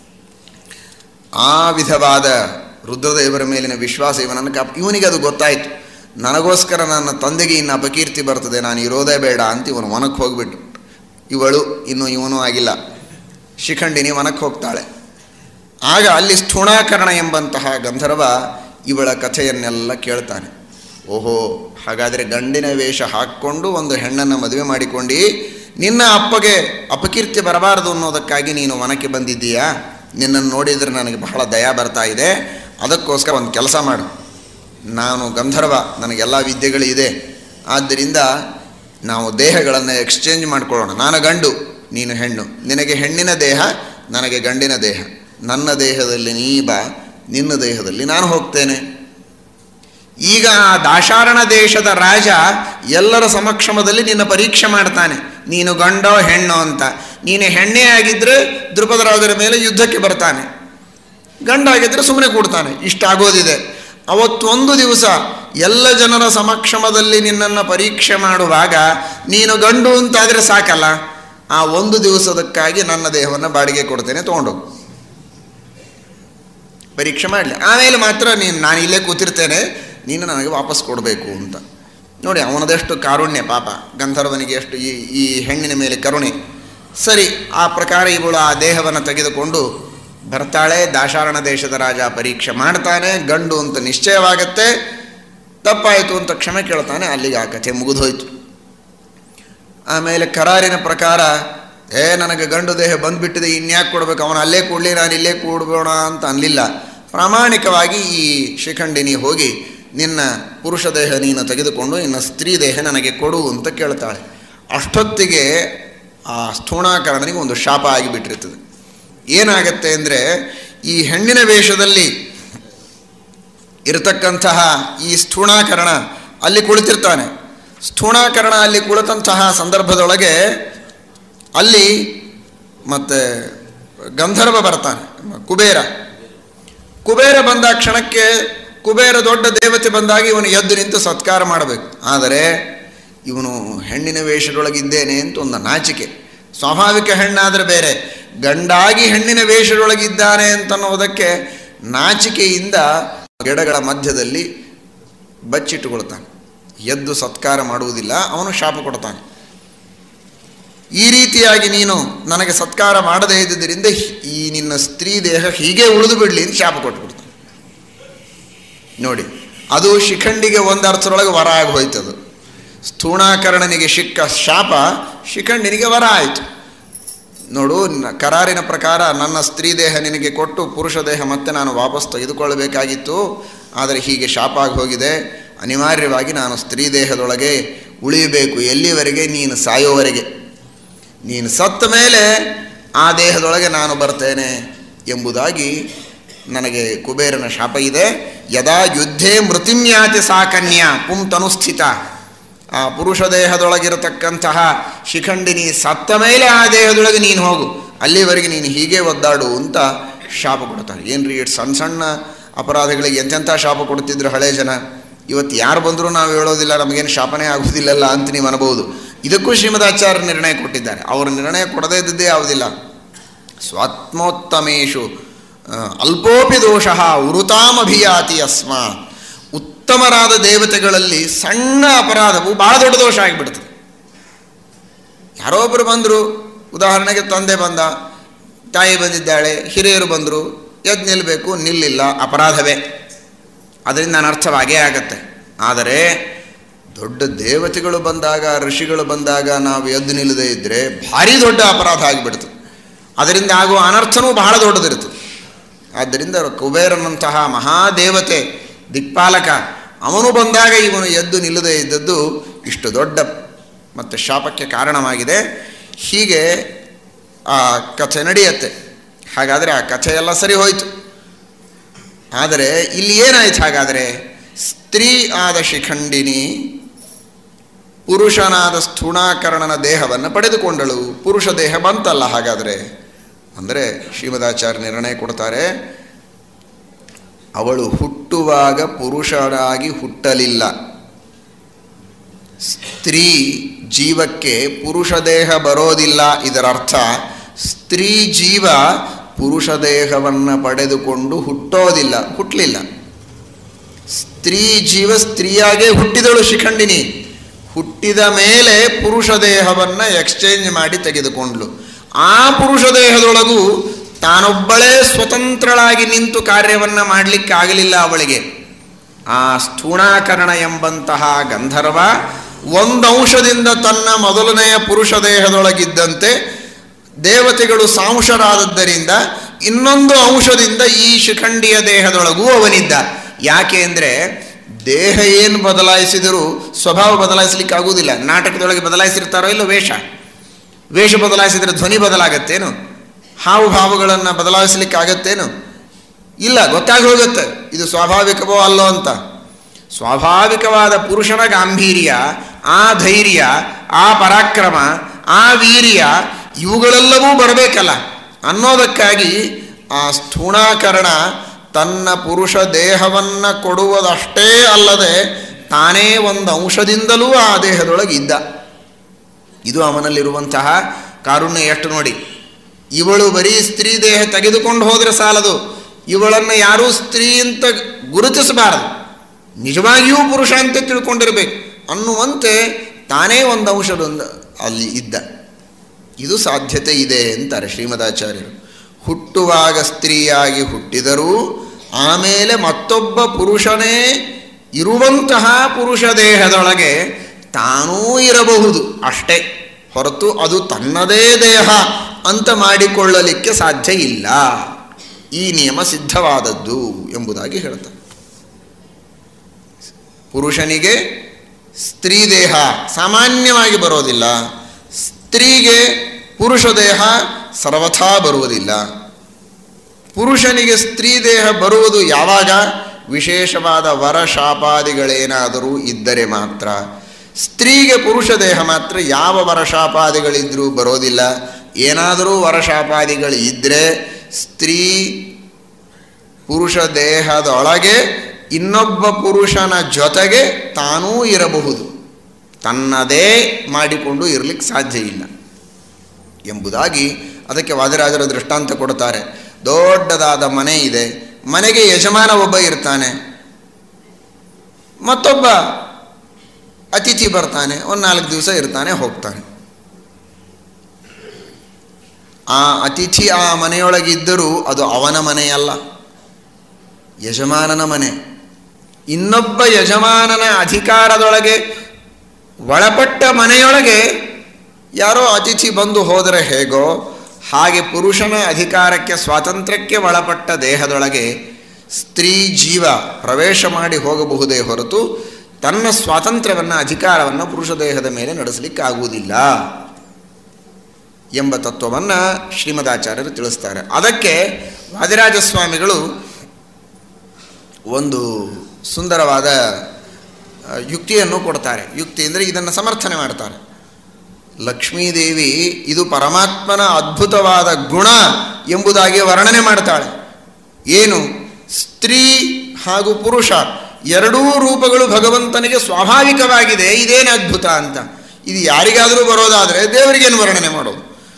ಆ ವಿಧವಾದ ರುದ್ರದೇವರ ಮೇಲಿನ ವಿಶ್ವಾಸ ಇವನನ್ನು ಕಾಪ್ ಇವನಿಗೆ ಅದು ಗೊತ್ತಾಯಿತು. ನನಗೋಸ್ಕರ ನನ್ನ ತಂದೆಗೆ ಇನ್ನು ಅಪಕೀರ್ತಿ ಬರ್ತದೆ, ನಾನು ಇರೋದೇ ಬೇಡ ಅಂತ ಇವನು ವನಕ್ಕೆ ಹೋಗಿಬಿಟ್ಟು. ಇವಳು ಇನ್ನೂ ಇವನೂ ಆಗಿಲ್ಲ, ಶಿಖಂಡಿನಿ ವನಕ್ಕೆ ಹೋಗ್ತಾಳೆ. ಆಗ ಅಲ್ಲಿ ಸ್ಥೂಣಾಕರ್ಣ ಎಂಬಂತಹ ಗಂಧರ್ವ ಇವಳ ಕಥೆಯನ್ನೆಲ್ಲ ಕೇಳ್ತಾನೆ. ಓಹೋ, ಹಾಗಾದರೆ ಗಂಡಿನ ವೇಷ ಹಾಕ್ಕೊಂಡು ಒಂದು ಹೆಣ್ಣನ್ನು ಮದುವೆ ಮಾಡಿಕೊಂಡು ನಿನ್ನ ಅಪ್ಪಗೆ ಅಪಕೀರ್ತಿ ಬರಬಾರದು ಅನ್ನೋದಕ್ಕಾಗಿ ನೀನು ವನಕ್ಕೆ ಬಂದಿದ್ದೀಯಾ? ನಿನ್ನನ್ನು ನೋಡಿದರೆ ನನಗೆ ಬಹಳ ದಯ ಬರ್ತಾ ಇದೆ, ಅದಕ್ಕೋಸ್ಕರ ಒಂದು ಕೆಲಸ ಮಾಡು. ನಾನು ಗಂಧರ್ವ, ನನಗೆಲ್ಲ ವಿದ್ಯೆಗಳು ಇದೆ, ಆದ್ದರಿಂದ ನಾವು ದೇಹಗಳನ್ನು ಎಕ್ಸ್ಚೇಂಜ್ ಮಾಡಿಕೊಳ್ಳೋಣ. ನಾನು ಗಂಡು, ನೀನು ಹೆಣ್ಣು, ನಿನಗೆ ಹೆಣ್ಣಿನ ದೇಹ, ನನಗೆ ಗಂಡಿನ ದೇಹ. ನನ್ನ ದೇಹದಲ್ಲಿ ನೀ ಬಾ, ನಿನ್ನ ದೇಹದಲ್ಲಿ ನಾನು ಹೋಗ್ತೇನೆ. ಈಗ ಆ ದಾಶಾರಣ ದೇಶದ ರಾಜ ಎಲ್ಲರ ಸಮಕ್ಷಮದಲ್ಲಿ ನಿನ್ನ ಪರೀಕ್ಷೆ ಮಾಡ್ತಾನೆ, ನೀನು ಗಂಡೋ ಹೆಣ್ಣೋ ಅಂತ. ನೀನು ಹೆಣ್ಣೇ ಆಗಿದ್ದರೆ ದ್ರುಪದರಾಜರ ಮೇಲೆ ಯುದ್ಧಕ್ಕೆ ಬರ್ತಾನೆ, ಗಂಡಾಗಿದ್ದರೆ ಸುಮ್ಮನೆ ಕೂಡ್ತಾನೆ. ಇಷ್ಟಾಗೋದಿದೆ. ಅವತ್ತೊಂದು ದಿವಸ ಎಲ್ಲ ಜನರ ಸಮಕ್ಷಮದಲ್ಲಿ ನಿನ್ನನ್ನು ಪರೀಕ್ಷೆ ಮಾಡುವಾಗ ನೀನು ಗಂಡು ಅಂತಾದರೆ ಸಾಕಲ್ಲ, ಆ ಒಂದು ದಿವಸದಕ್ಕಾಗಿ ನನ್ನ ದೇಹವನ್ನು ಬಾಡಿಗೆ ಕೊಡ್ತೇನೆ, ತೊಗೊಂಡೋಗು, ಪರೀಕ್ಷೆ ಮಾಡಲಿ. ಆಮೇಲೆ ಮಾತ್ರ ನೀನು ನಾನು ಇಲ್ಲೇ ಕೂತಿರ್ತೇನೆ, ನೀನು ನನಗೆ ವಾಪಸ್ ಕೊಡಬೇಕು ಅಂತ. ನೋಡಿ ಅವನದೆಷ್ಟು ಕಾರುಣ್ಯ, ಪಾಪ ಗಂಧರ್ವನಿಗೆ ಎಷ್ಟು ಈ ಈ ಹೆಣ್ಣಿನ ಮೇಲೆ ಕರುಣೆ. ಸರಿ, ಆ ಪ್ರಕಾರ ಇವಳು ಆ ದೇಹವನ್ನು ತೆಗೆದುಕೊಂಡು ಬರ್ತಾಳೆ. ದಾಶಾರಣ ದೇಶದ ರಾಜ ಪರೀಕ್ಷೆ ಮಾಡ್ತಾನೆ, ಗಂಡು ಅಂತ ನಿಶ್ಚಯವಾಗತ್ತೆ. ತಪ್ಪಾಯಿತು ಅಂತ ಕ್ಷಮೆ ಕೇಳ್ತಾನೆ, ಅಲ್ಲಿಗೆ ಆ ಕಥೆ ಮುಗಿದೋಯ್ತು. ಆಮೇಲೆ ಕರಾರಿನ ಪ್ರಕಾರ, ಏ ನನಗೆ ಗಂಡು ದೇಹ ಬಂದುಬಿಟ್ಟಿದೆ, ಇನ್ಯಾಕೆ ಕೊಡಬೇಕು, ಅವನು ಅಲ್ಲೇ ಕೂಡಲಿ ನಾನು ಇಲ್ಲೇ ಕೂಡಬೇಡ ಅಂತ ಅನ್ನಲಿಲ್ಲ. ಪ್ರಾಮಾಣಿಕವಾಗಿ ಈ ಶಿಖಂಡಿನಿ ಹೋಗಿ ನಿನ್ನ ಪುರುಷ ದೇಹ ನೀನು ತೆಗೆದುಕೊಂಡು ನಿನ್ನ ಸ್ತ್ರೀ ದೇಹ ನನಗೆ ಕೊಡು ಅಂತ ಕೇಳ್ತಾಳೆ. ಅಷ್ಟೊತ್ತಿಗೆ ಆ ಸ್ಥೂಣಾಕರ್ಣನಿಗೆ ಒಂದು ಶಾಪ ಆಗಿಬಿಟ್ಟಿರ್ತದೆ. ಏನಾಗತ್ತೆ ಅಂದರೆ, ಈ ಹೆಣ್ಣಿನ ವೇಷದಲ್ಲಿ ಇರತಕ್ಕಂತಹ ಈ ಸ್ಥೂಣಾಕರ್ಣ ಅಲ್ಲಿ ಕುಳಿತಿರ್ತಾನೆ. ಸ್ಥೂಣಾಕರ್ಣ ಅಲ್ಲಿ ಕುಳಿತಂತಹ ಸಂದರ್ಭದೊಳಗೆ ಅಲ್ಲಿ ಮತ್ತೆ ಗಂಧರ್ವ ಬರ್ತಾನೆ, ಕುಬೇರ. ಕುಬೇರ ಬಂದ ಕ್ಷಣಕ್ಕೆ, ಕುಬೇರ ದೊಡ್ಡ ದೇವತೆ ಬಂದಾಗ ಇವನು ಎದ್ದು ನಿಂತು ಸತ್ಕಾರ ಮಾಡಬೇಕು. ಆದರೆ ಇವನು ಹೆಣ್ಣಿನ ವೇಷದೊಳಗಿದ್ದೇನೆ ಅಂತ ಒಂದು ನಾಚಿಕೆ. ಸ್ವಾಭಾವಿಕ ಹೆಣ್ಣಾದರೆ ಬೇರೆ, ಗಂಡಾಗಿ ಹೆಣ್ಣಿನ ವೇಷದೊಳಗಿದ್ದಾನೆ ಅಂತನ್ನೋದಕ್ಕೆ ನಾಚಿಕೆಯಿಂದ ಗಿಡಗಳ ಮಧ್ಯದಲ್ಲಿ ಬಚ್ಚಿಟ್ಟುಕೊಳ್ತಾನೆ, ಎದ್ದು ಸತ್ಕಾರ ಮಾಡುವುದಿಲ್ಲ. ಅವನು ಶಾಪ ಕೊಡ್ತಾನೆ, ಈ ರೀತಿಯಾಗಿ ನೀನು ನನಗೆ ಸತ್ಕಾರ ಮಾಡದೇ ಇದ್ದುದರಿಂದ ಈ ನಿನ್ನ ಸ್ತ್ರೀ ದೇಹ ಹೀಗೆ ಉಳಿದು ಬಿಡಲಿ ಅಂತ ಶಾಪ ಕೊಟ್ಬಿಡ್ತಾನೆ. ನೋಡಿ, ಅದು ಶಿಖಂಡಿಗೆ ಒಂದು ಅರ್ಥದೊಳಗೆ ವರ ಆಗಿ ಹೋಯ್ತದು. ಸ್ಥೂಣಾಕರ್ಣನಿಗೆ ಸಿಕ್ಕ ಶಾಪ ಶಿಖಂಡಿನಿಗೆ ವರ ಆಯಿತು. ನೋಡು, ಕರಾರಿನ ಪ್ರಕಾರ ನನ್ನ ಸ್ತ್ರೀ ದೇಹ ನಿನಗೆ ಕೊಟ್ಟು ಪುರುಷ ದೇಹ ಮತ್ತೆ ನಾನು ವಾಪಸ್ ತೆಗೆದುಕೊಳ್ಳಬೇಕಾಗಿತ್ತು, ಆದರೆ ಹೀಗೆ ಶಾಪ ಆಗಿ ಹೋಗಿದೆ. ಅನಿವಾರ್ಯವಾಗಿ ನಾನು ಸ್ತ್ರೀ ದೇಹದೊಳಗೆ ಉಳಿಯಬೇಕು, ಎಲ್ಲಿವರೆಗೆ? ನೀನು ಸಾಯೋವರೆಗೆ. ನೀನು ಸತ್ತ ಮೇಲೆ ಆ ದೇಹದೊಳಗೆ ನಾನು ಬರ್ತೇನೆ ಎಂಬುದಾಗಿ ನನಗೆ ಕುಬೇರನ ಶಾಪ ಇದೆ. ಯದಾ ಯುದ್ಧೇ ಮೃತಿಮ್ಯಾತಿ ಸಾ ಕನ್ಯಾ ಪುಂ ತನುಸ್ಥಿತ. ಆ ಪುರುಷ ದೇಹದೊಳಗಿರತಕ್ಕಂತಹ ಶಿಖಂಡಿನಿ ಸತ್ತ ಮೇಲೆ ಆ ದೇಹದೊಳಗೆ ನೀನು ಹೋಗು, ಅಲ್ಲಿವರೆಗೆ ನೀನು ಹೀಗೆ ಒದ್ದಾಡು ಅಂತ ಶಾಪ ಕೊಡ್ತಾರೆ. ಏನು ರೀ, ಇಟ್ಟು ಸಣ್ಣ ಸಣ್ಣ ಅಪರಾಧಗಳಿಗೆ ಎಂತೆಂಥ ಶಾಪ ಕೊಡ್ತಿದ್ರು ಹಳೆ ಜನ. ಇವತ್ತು ಯಾರು ಬಂದರೂ ನಾವು ಹೇಳೋದಿಲ್ಲ, ನಮಗೇನು ಶಾಪನೇ ಆಗುವುದಿಲ್ಲಲ್ಲ ಅಂತ ನೀವು ಅನ್ಬೋದು. ಇದಕ್ಕೂ ಶ್ರೀಮದಾಚಾರ್ಯ ನಿರ್ಣಯ ಕೊಟ್ಟಿದ್ದಾರೆ. ಅವರು ನಿರ್ಣಯ ಕೊಡದೇ ಇದ್ದದ್ದೇ ಯಾವುದಿಲ್ಲ. ಸ್ವಾತ್ಮೋತ್ತಮೇಶು ಅಲ್ಪೋಪಿ ದೋಷ ಉರುತಾಮಭಿಯಾತಿ ಅಸ್ಮಾತ್. ಉತ್ತಮರಾದ ದೇವತೆಗಳಲ್ಲಿ ಸಣ್ಣ ಅಪರಾಧವು ಭಾಳ ದೊಡ್ಡ ದೋಷ ಆಗಿಬಿಡ್ತದೆ. ಯಾರೊಬ್ಬರು ಬಂದರು, ಉದಾಹರಣೆಗೆ ತಂದೆ ಬಂದ, ತಾಯಿ ಬಂದಿದ್ದಾಳೆ, ಹಿರಿಯರು ಬಂದರು, ಎದ್ದು ನಿಲ್ಲಬೇಕು, ನಿಲ್ಲಿಲ್ಲ, ಅಪರಾಧವೇ. ಅದರಿಂದ ನಾನು ಅರ್ಥವಾಗೇ ಆಗತ್ತೆ. ಆದರೆ ದೊಡ್ಡ ದೇವತೆಗಳು ಬಂದಾಗ, ಋಷಿಗಳು ಬಂದಾಗ ನಾವು ಎದ್ದು ನಿಲ್ಲದೇ ಇದ್ದರೆ ಭಾರಿ ದೊಡ್ಡ ಅಪರಾಧ ಆಗಿಬಿಡ್ತದೆ. ಅದರಿಂದ ಆಗುವ ಅನರ್ಥನೂ ಬಹಳ ದೊಡ್ಡದಿರ್ತದೆ. ಆದ್ದರಿಂದ ಕುಬೇರನಂತಹ ಮಹಾದೇವತೆ, ದಿಕ್ಪಾಲಕ, ಅವನು ಬಂದಾಗ ಇವನು ಎದ್ದು ನಿಲ್ಲದೇ ಇದ್ದದ್ದು ಇಷ್ಟು ದೊಡ್ಡ ಮತ್ತು ಶಾಪಕ್ಕೆ ಕಾರಣವಾಗಿದೆ. ಹೀಗೆ ಆ ಕಥೆ ನಡೆಯುತ್ತೆ. ಹಾಗಾದರೆ ಆ ಕಥೆ ಎಲ್ಲ ಸರಿ ಹೋಯಿತು. ಆದರೆ ಇಲ್ಲಿ ಏನಾಯ್ತು? ಹಾಗಾದರೆ ಸ್ತ್ರೀ ಆದ ಶಿಖಂಡಿನಿ ಪುರುಷನಾದ ಸ್ಥೂಣಾಕರ್ಣನ ದೇಹವನ್ನು ಪಡೆದುಕೊಂಡಳು. ಪುರುಷ ದೇಹ ಬಂತಲ್ಲ. ಹಾಗಾದರೆ ಅಂದರೆ ಶ್ರೀಮದಾಚಾರ್ಯ ನಿರ್ಣಯ ಕೊಡ್ತಾರೆ, ಅವಳು ಹುಟ್ಟುವಾಗ ಪುರುಷರಾಗಿ ಹುಟ್ಟಲಿಲ್ಲ. ಸ್ತ್ರೀ ಜೀವಕ್ಕೆ ಪುರುಷ ದೇಹ ಬರೋದಿಲ್ಲ. ಇದರ ಅರ್ಥ ಸ್ತ್ರೀ ಜೀವ ಪುರುಷ ದೇಹವನ್ನು ಪಡೆದುಕೊಂಡು ಹುಟ್ಟೋದಿಲ್ಲ, ಹುಟ್ಟಲಿಲ್ಲ. ಸ್ತ್ರೀ ಜೀವ ಸ್ತ್ರೀಯಾಗೇ ಹುಟ್ಟಿದಳು ಶಿಖಂಡಿನಿ. ಹುಟ್ಟಿದ ಮೇಲೆ ಪುರುಷ ದೇಹವನ್ನು ಎಕ್ಸ್ಚೇಂಜ್ ಮಾಡಿ ತೆಗೆದುಕೊಂಡ್ಳು. ಆ ಪುರುಷ ದೇಹದೊಳಗೂ ತಾನೊಬ್ಬಳೇ ಸ್ವತಂತ್ರಳಾಗಿ ನಿಂತು ಕಾರ್ಯವನ್ನು ಮಾಡಲಿಕ್ಕಾಗಲಿಲ್ಲ ಅವಳಿಗೆ. ಆ ಸ್ಥೂಣಾಕರ್ಣ ಎಂಬಂತಹ ಗಂಧರ್ವ ಒಂದು ಅಂಶದಿಂದ ತನ್ನ ಮೊದಲನೆಯ ಪುರುಷ ದೇಹದೊಳಗಿದ್ದಂತೆ ದೇವತೆಗಳು ಸಾಂಶರಾದದ್ದರಿಂದ ಇನ್ನೊಂದು ಅಂಶದಿಂದ ಈ ಶಿಖಂಡಿಯ ದೇಹದೊಳಗೂ ಅವನಿದ್ದ. ಯಾಕೆ ಅಂದರೆ ದೇಹ ಏನು ಬದಲಾಯಿಸಿದರೂ ಸ್ವಭಾವ ಬದಲಾಯಿಸಲಿಕ್ಕಾಗುವುದಿಲ್ಲ. ನಾಟಕದೊಳಗೆ ಬದಲಾಯಿಸಿರ್ತಾರೋ ಇಲ್ಲೋ ವೇಷ, ವೇಷ ಬದಲಾಯಿಸಿದರೆ ಧ್ವನಿ ಬದಲಾಗತ್ತೇನು? ಹಾವುಭಾವಗಳನ್ನು ಬದಲಾಯಿಸಲಿಕ್ಕಾಗತ್ತೇನು? ಇಲ್ಲ, ಗೊತ್ತಾಗಿ ಹೋಗುತ್ತೆ ಇದು ಸ್ವಾಭಾವಿಕವೋ ಅಲ್ಲೋ ಅಂತ. ಸ್ವಾಭಾವಿಕವಾದ ಪುರುಷನ ಗಾಂಭೀರ್ಯ, ಆ ಧೈರ್ಯ, ಆ ಪರಾಕ್ರಮ, ಆ ವೀರ್ಯ ಇವುಗಳೆಲ್ಲವೂ ಬರಬೇಕಲ್ಲ ಅನ್ನೋದಕ್ಕಾಗಿ ಆ ಸ್ಥೂಣಾಕರ್ಣ ತನ್ನ ಪುರುಷ ದೇಹವನ್ನು ಕೊಡುವುದಷ್ಟೇ ಅಲ್ಲದೆ ತಾನೇ ಒಂದು ಅಂಶದಿಂದಲೂ ಆ ದೇಹದೊಳಗಿದ್ದ. ಇದು ಅವನಲ್ಲಿರುವಂತಹ ಕಾರುಣ್ಯ ಎಷ್ಟು ನೋಡಿ. ಇವಳು ಬರೀ ಸ್ತ್ರೀ ದೇಹ ತೆಗೆದುಕೊಂಡು ಹೋದರೆ ಸಾಲದು, ಇವಳನ್ನು ಯಾರೂ ಸ್ತ್ರೀ ಅಂತ ಗುರುತಿಸಬಾರದು, ನಿಜವಾಗಿಯೂ ಪುರುಷ ಅಂತ ತಿಳ್ಕೊಂಡಿರಬೇಕು ಅನ್ನುವಂತೆ ತಾನೇ ಒಂದು ಅಂಶದೊಂದು ಅಲ್ಲಿ ಇದ್ದ. ಇದು ಸಾಧ್ಯತೆ ಇದೆ ಅಂತಾರೆ ಶ್ರೀಮದಾಚಾರ್ಯರು. ಹುಟ್ಟುವಾಗ ಸ್ತ್ರೀಯಾಗಿ ಹುಟ್ಟಿದರೂ ಆಮೇಲೆ ಮತ್ತೊಬ್ಬ ಪುರುಷನೇ ಇರುವಂತಹ ಪುರುಷ ದೇಹದೊಳಗೆ ತಾನೂ ಇರಬಹುದು ಅಷ್ಟೇ ಹೊರತು ಅದು ತನ್ನದೇ ದೇಹ ಅಂತ ಮಾಡಿಕೊಳ್ಳಲಿಕ್ಕೆ ಸಾಧ್ಯ ಇಲ್ಲ. ಈ ನಿಯಮ ಸಿದ್ಧವಾದದ್ದು ಎಂಬುದಾಗಿ ಹೇಳ್ತಾರೆ. ಪುರುಷನಿಗೆ ಸ್ತ್ರೀ ದೇಹ ಸಾಮಾನ್ಯವಾಗಿ ಬರೋದಿಲ್ಲ, ಸ್ತ್ರೀಗೆ ಪುರುಷ ದೇಹ ಸರ್ವಥಾ ಬರುವುದಿಲ್ಲ. ಪುರುಷನಿಗೆ ಸ್ತ್ರೀ ದೇಹ ಬರುವುದು ಯಾವಾಗ? ವಿಶೇಷವಾದ ವರ ಶಾಪಾದಿಗಳೇನಾದರೂ ಇದ್ದರೆ ಮಾತ್ರ. ಸ್ತ್ರೀಗೆ ಪುರುಷ ದೇಹ ಮಾತ್ರ ಯಾವ ವರಶಾಪಾದಿಗಳಿದ್ರೂ ಬರೋದಿಲ್ಲ. ಏನಾದರೂ ವರಶಾಪಾದಿಗಳು ಇದ್ದರೆ ಸ್ತ್ರೀ ಪುರುಷ ದೇಹದೊಳಗೆ ಇನ್ನೊಬ್ಬ ಪುರುಷನ ಜೊತೆಗೆ ತಾನೂ ಇರಬಹುದು, ತನ್ನದೇ ಮಾಡಿಕೊಂಡು ಇರಲಿಕ್ಕೆ ಸಾಧ್ಯ ಇಲ್ಲ ಎಂಬುದಾಗಿ ಅದಕ್ಕೆ ವಾದಿರಾಜರ ದೃಷ್ಟಾಂತ ಕೊಡ್ತಾರೆ. ದೊಡ್ಡದಾದ ಮನೆ ಇದೆ, ಮನೆಗೆ ಯಜಮಾನ ಒಬ್ಬ ಇರ್ತಾನೆ, ಮತ್ತೊಬ್ಬ ಅತಿಥಿ ಬರ್ತಾನೆ, ಒಂದು ನಾಲ್ಕು ದಿವಸ ಇರ್ತಾನೆ, ಹೋಗ್ತಾನೆ. ಆ ಅತಿಥಿ ಆ ಮನೆಯೊಳಗಿದ್ದರೂ ಅದು ಅವನ ಮನೆಯಲ್ಲ, ಯಜಮಾನನ ಮನೆ. ಇನ್ನೊಬ್ಬ ಯಜಮಾನನ ಅಧಿಕಾರದೊಳಗೆ ಒಳಪಟ್ಟ ಮನೆಯೊಳಗೆ ಯಾರೋ ಅತಿಥಿ ಬಂದು ಹೋದರೆ ಹೇಗೋ ಹಾಗೆ ಪುರುಷನ ಅಧಿಕಾರಕ್ಕೆ ಸ್ವಾತಂತ್ರ್ಯಕ್ಕೆ ಒಳಪಟ್ಟ ದೇಹದೊಳಗೆ ಸ್ತ್ರೀ ಜೀವ ಪ್ರವೇಶ ಮಾಡಿ ಹೋಗಬಹುದೇ ಹೊರತು ತನ್ನ ಸ್ವಾತಂತ್ರ್ಯವನ್ನು ಅಧಿಕಾರವನ್ನು ಪುರುಷ ದೇಹದ ಮೇಲೆ ನಡೆಸಲಿಕ್ಕಾಗುವುದಿಲ್ಲ ಎಂಬ ತತ್ವವನ್ನು ಶ್ರೀಮದಾಚಾರ್ಯರು ತಿಳಿಸ್ತಾರೆ. ಅದಕ್ಕೆ ವಾದಿರಾಜಸ್ವಾಮಿಗಳು ಒಂದು ಸುಂದರವಾದ ಯುಕ್ತಿಯನ್ನು ಕೊಡ್ತಾರೆ. ಯುಕ್ತಿ ಅಂದರೆ ಇದನ್ನು ಸಮರ್ಥನೆ ಮಾಡ್ತಾರೆ. ಲಕ್ಷ್ಮೀದೇವಿ ಇದು ಪರಮಾತ್ಮನ ಅದ್ಭುತವಾದ ಗುಣ ಎಂಬುದಾಗಿ ವರ್ಣನೆ ಮಾಡ್ತಾಳೆ. ಏನು? ಸ್ತ್ರೀ ಹಾಗೂ ಪುರುಷ ಎರಡೂ ರೂಪಗಳು ಭಗವಂತನಿಗೆ ಸ್ವಾಭಾವಿಕವಾಗಿದೆ, ಇದೇನು ಅದ್ಭುತ ಅಂತ. ಇದು ಯಾರಿಗಾದರೂ ಬರೋದಾದರೆ ದೇವರಿಗೇನು ವರ್ಣನೆ ಮಾಡೋದು?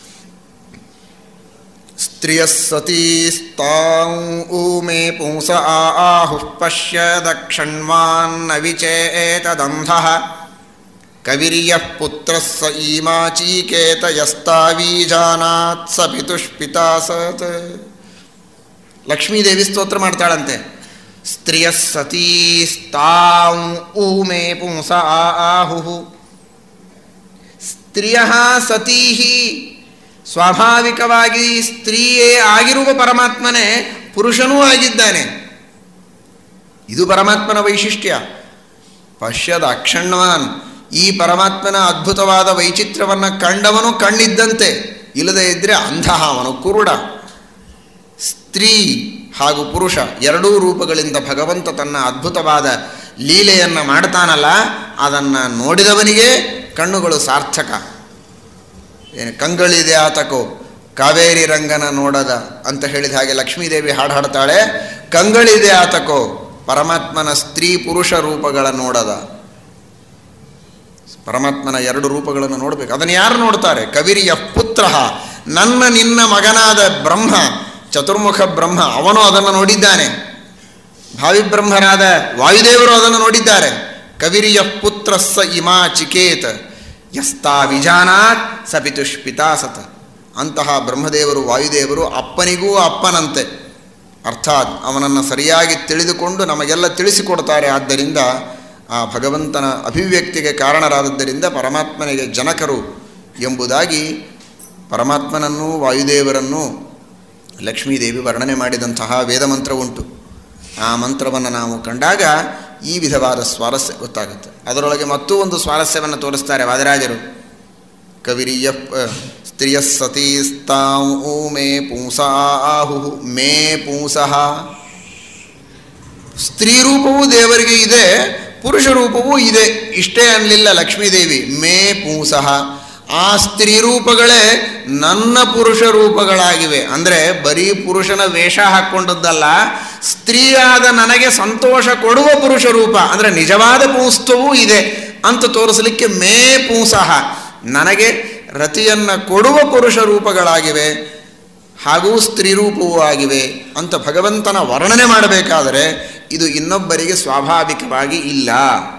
ಸ್ತ್ರೀಯ ಸತೀಸ್ತಾಂ ಊಮೇ ಪುಂಸ ಆಹುಃ ಪಶ್ಯ ದಕ್ಷಣ್ವಾನ್ನ ವಿಚೇತದಂಧಃ ಕವಿರ್ಯಃ ಪುತ್ರಃ ಸ ಈಮಾಚೀಕೇತ ಯಸ್ತಾವೀಜಾನಾತ್ ಸ ಪಿತುಷ್ಪಿತಾ ಸತ್. ಲಕ್ಷ್ಮೀದೇವಿ ಸ್ತೋತ್ರ ಮಾಡ್ತಾಳಂತೆ. ಸ್ತ್ರೀಯ ಸತೀಸ್ತಾಂ ಊಮೇ ಪುಂಸ ಆಹುಃ. ಸ್ತ್ರೀಯ ಸತೀಹಿ, ಸ್ವಾಭಾವಿಕವಾಗಿ ಸ್ತ್ರೀಯೇ ಆಗಿರುವ ಪರಮಾತ್ಮನೇ ಪುರುಷನೂ ಆಗಿದ್ದಾನೆ. ಇದು ಪರಮಾತ್ಮನ ವೈಶಿಷ್ಟ್ಯ. ಪಶ್ಯದ ಅಕ್ಷಣ್ವಾನ್, ಈ ಪರಮಾತ್ಮನ ಅದ್ಭುತವಾದ ವೈಚಿತ್ರ್ಯವನ್ನು ಕಂಡವನು ಕಣ್ಣಿದ್ದಂತೆ, ಇಲ್ಲದೇ ಇದ್ದರೆ ಅಂಧ, ಅವನು ಕುರುಡ. ಸ್ತ್ರೀ ಹಾಗೂ ಪುರುಷ ಎರಡೂ ರೂಪಗಳಿಂದ ಭಗವಂತ ತನ್ನ ಅದ್ಭುತವಾದ ಲೀಲೆಯನ್ನು ಮಾಡ್ತಾನಲ್ಲ, ಅದನ್ನು ನೋಡಿದವನಿಗೆ ಕಣ್ಣುಗಳು ಸಾರ್ಥಕ. ಏನು ಕಂಗಳಿದೆ ಆತಕೋ ಕಾವೇರಿ ರಂಗನ ನೋಡದ ಅಂತ ಹೇಳಿದ ಹಾಗೆ ಲಕ್ಷ್ಮೀದೇವಿ ಹಾಡು ಹಾಡ್ತಾಳೆ, ಕಂಗಳಿದೆ ಆತಕೋ ಪರಮಾತ್ಮನ ಸ್ತ್ರೀ ಪುರುಷ ರೂಪಗಳ ನೋಡದ. ಪರಮಾತ್ಮನ ಎರಡು ರೂಪಗಳನ್ನು ನೋಡಬೇಕು. ಅದನ್ನು ಯಾರು ನೋಡ್ತಾರೆ? ಕವಿರಿಯ ಪುತ್ರ, ನನ್ನ ನಿನ್ನ ಮಗನಾದ ಬ್ರಹ್ಮ, ಚತುರ್ಮುಖ ಬ್ರಹ್ಮ, ಅವನು ಅದನ್ನು ನೋಡಿದ್ದಾನೆ. ಭಾವಿ ಬ್ರಹ್ಮರಾದ ವಾಯುದೇವರು ಅದನ್ನು ನೋಡಿದ್ದಾರೆ. ಕವಿರಿಯ ಪುತ್ರ ಸ ಇಮಾ ಚಿಕೇತ್ ಯಸ್ತಾ ವಿಜಾನಾತ್ ಸ ಪಿತುಷ್ಪಿತಾಸತ. ಅಂತಹ ಬ್ರಹ್ಮದೇವರು ವಾಯುದೇವರು ಅಪ್ಪನಿಗೂ ಅಪ್ಪನಂತೆ, ಅರ್ಥಾತ್ ಅವನನ್ನು ಸರಿಯಾಗಿ ತಿಳಿದುಕೊಂಡು ನಮಗೆಲ್ಲ ತಿಳಿಸಿಕೊಡ್ತಾರೆ. ಆದ್ದರಿಂದ ಆ ಭಗವಂತನ ಅಭಿವ್ಯಕ್ತಿಗೆ ಕಾರಣರಾದದ್ದರಿಂದ ಪರಮಾತ್ಮನಿಗೆ ಜನಕರು ಎಂಬುದಾಗಿ ಪರಮಾತ್ಮನನ್ನು ವಾಯುದೇವರನ್ನು ಲಕ್ಷ್ಮೀದೇವಿ ವರ್ಣನೆ ಮಾಡಿದಂತಹ ವೇದಮಂತ್ರ ಉಂಟು. ಆ ಮಂತ್ರವನ್ನು ನಾವು ಕಂಡಾಗ ಈ ವಿಧವಾದ ಸ್ವಾರಸ್ಯ ಗೊತ್ತಾಗುತ್ತೆ. ಅದರೊಳಗೆ ಮತ್ತೂ ಒಂದು ಸ್ವಾರಸ್ಯವನ್ನು ತೋರಿಸ್ತಾರೆ ವಾದಿರಾಜರು. ಕವಿರಿಯ ಸ್ತ್ರೀಯ ಸತೀಸ್ತಾವು ಮೇ ಪುಂಸಾಹು ಮೇ ಪುಂಸಃ. ಸ್ತ್ರೀ ರೂಪವೂ ದೇವರಿಗೆ ಇದೆ, ಪುರುಷ ರೂಪವೂ ಇದೆ. ಇಷ್ಟೇ ಅನ್ನಲಿಲ್ಲ ಲಕ್ಷ್ಮೀದೇವಿ, ಮೇ ಪುಂಸಃ. ಆ ಸ್ತ್ರೀ ರೂಪಗಳೇ ನನ್ನ ಪುರುಷ ರೂಪಗಳಾಗಿವೆ. ಅಂದರೆ ಬರೀ ಪುರುಷನ ವೇಷ ಹಾಕ್ಕೊಂಡದ್ದಲ್ಲ, ಸ್ತ್ರೀಯಾದ ನನಗೆ ಸಂತೋಷ ಕೊಡುವ ಪುರುಷ ರೂಪ, ಅಂದರೆ ನಿಜವಾದ ಪುಂಸ್ತವೂ ಇದೆ ಅಂತ ತೋರಿಸಲಿಕ್ಕೆ ಮೇ ಪುಂಸಃ, ನನಗೆ ರತಿಯನ್ನು ಕೊಡುವ ಪುರುಷ ರೂಪಗಳಾಗಿವೆ ಹಾಗೂ ಸ್ತ್ರೀ ರೂಪವೂ ಆಗಿವೆ ಅಂತ ಭಗವಂತನ ವರ್ಣನೆ ಮಾಡಬೇಕಾದರೆ ಇದು ಇನ್ನೊಬ್ಬರಿಗೆ ಸ್ವಾಭಾವಿಕವಾಗಿ ಇಲ್ಲ.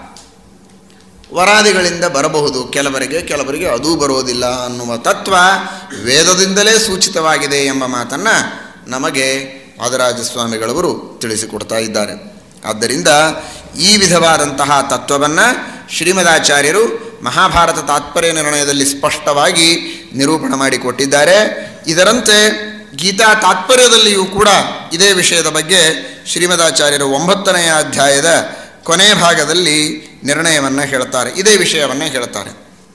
ವರಾದಿಗಳಿಂದ ಬರಬಹುದು ಕೆಲವರಿಗೆ, ಕೆಲವರಿಗೆ ಅದೂ ಬರೋದಿಲ್ಲ ಅನ್ನುವ ತತ್ವ ವೇದದಿಂದಲೇ ಸೂಚಿತವಾಗಿದೆ ಎಂಬ ಮಾತನ್ನು ನಮಗೆ ವಾದರಾಜಸ್ವಾಮಿಗಳವರು ತಿಳಿಸಿಕೊಡ್ತಾ ಇದ್ದಾರೆ. ಆದ್ದರಿಂದ ಈ ವಿಧವಾದಂತಹ ತತ್ವವನ್ನು ಶ್ರೀಮದಾಚಾರ್ಯರು ಮಹಾಭಾರತ ತಾತ್ಪರ್ಯ ನಿರ್ಣಯದಲ್ಲಿ ಸ್ಪಷ್ಟವಾಗಿ ನಿರೂಪಣೆ ಮಾಡಿಕೊಟ್ಟಿದ್ದಾರೆ. ಇದರಂತೆ ಗೀತಾ ತಾತ್ಪರ್ಯದಲ್ಲಿಯೂ ಕೂಡ ಇದೇ ವಿಷಯದ ಬಗ್ಗೆ ಶ್ರೀಮದಾಚಾರ್ಯರು ಒಂಬತ್ತನೆಯ ಅಧ್ಯಾಯದ ಕೊನೆಯ ಭಾಗದಲ್ಲಿ ನಿರ್ಣಯವನ್ನು ಹೇಳ್ತಾರೆ, ಇದೇ ವಿಷಯವನ್ನು ಹೇಳ್ತಾರೆ.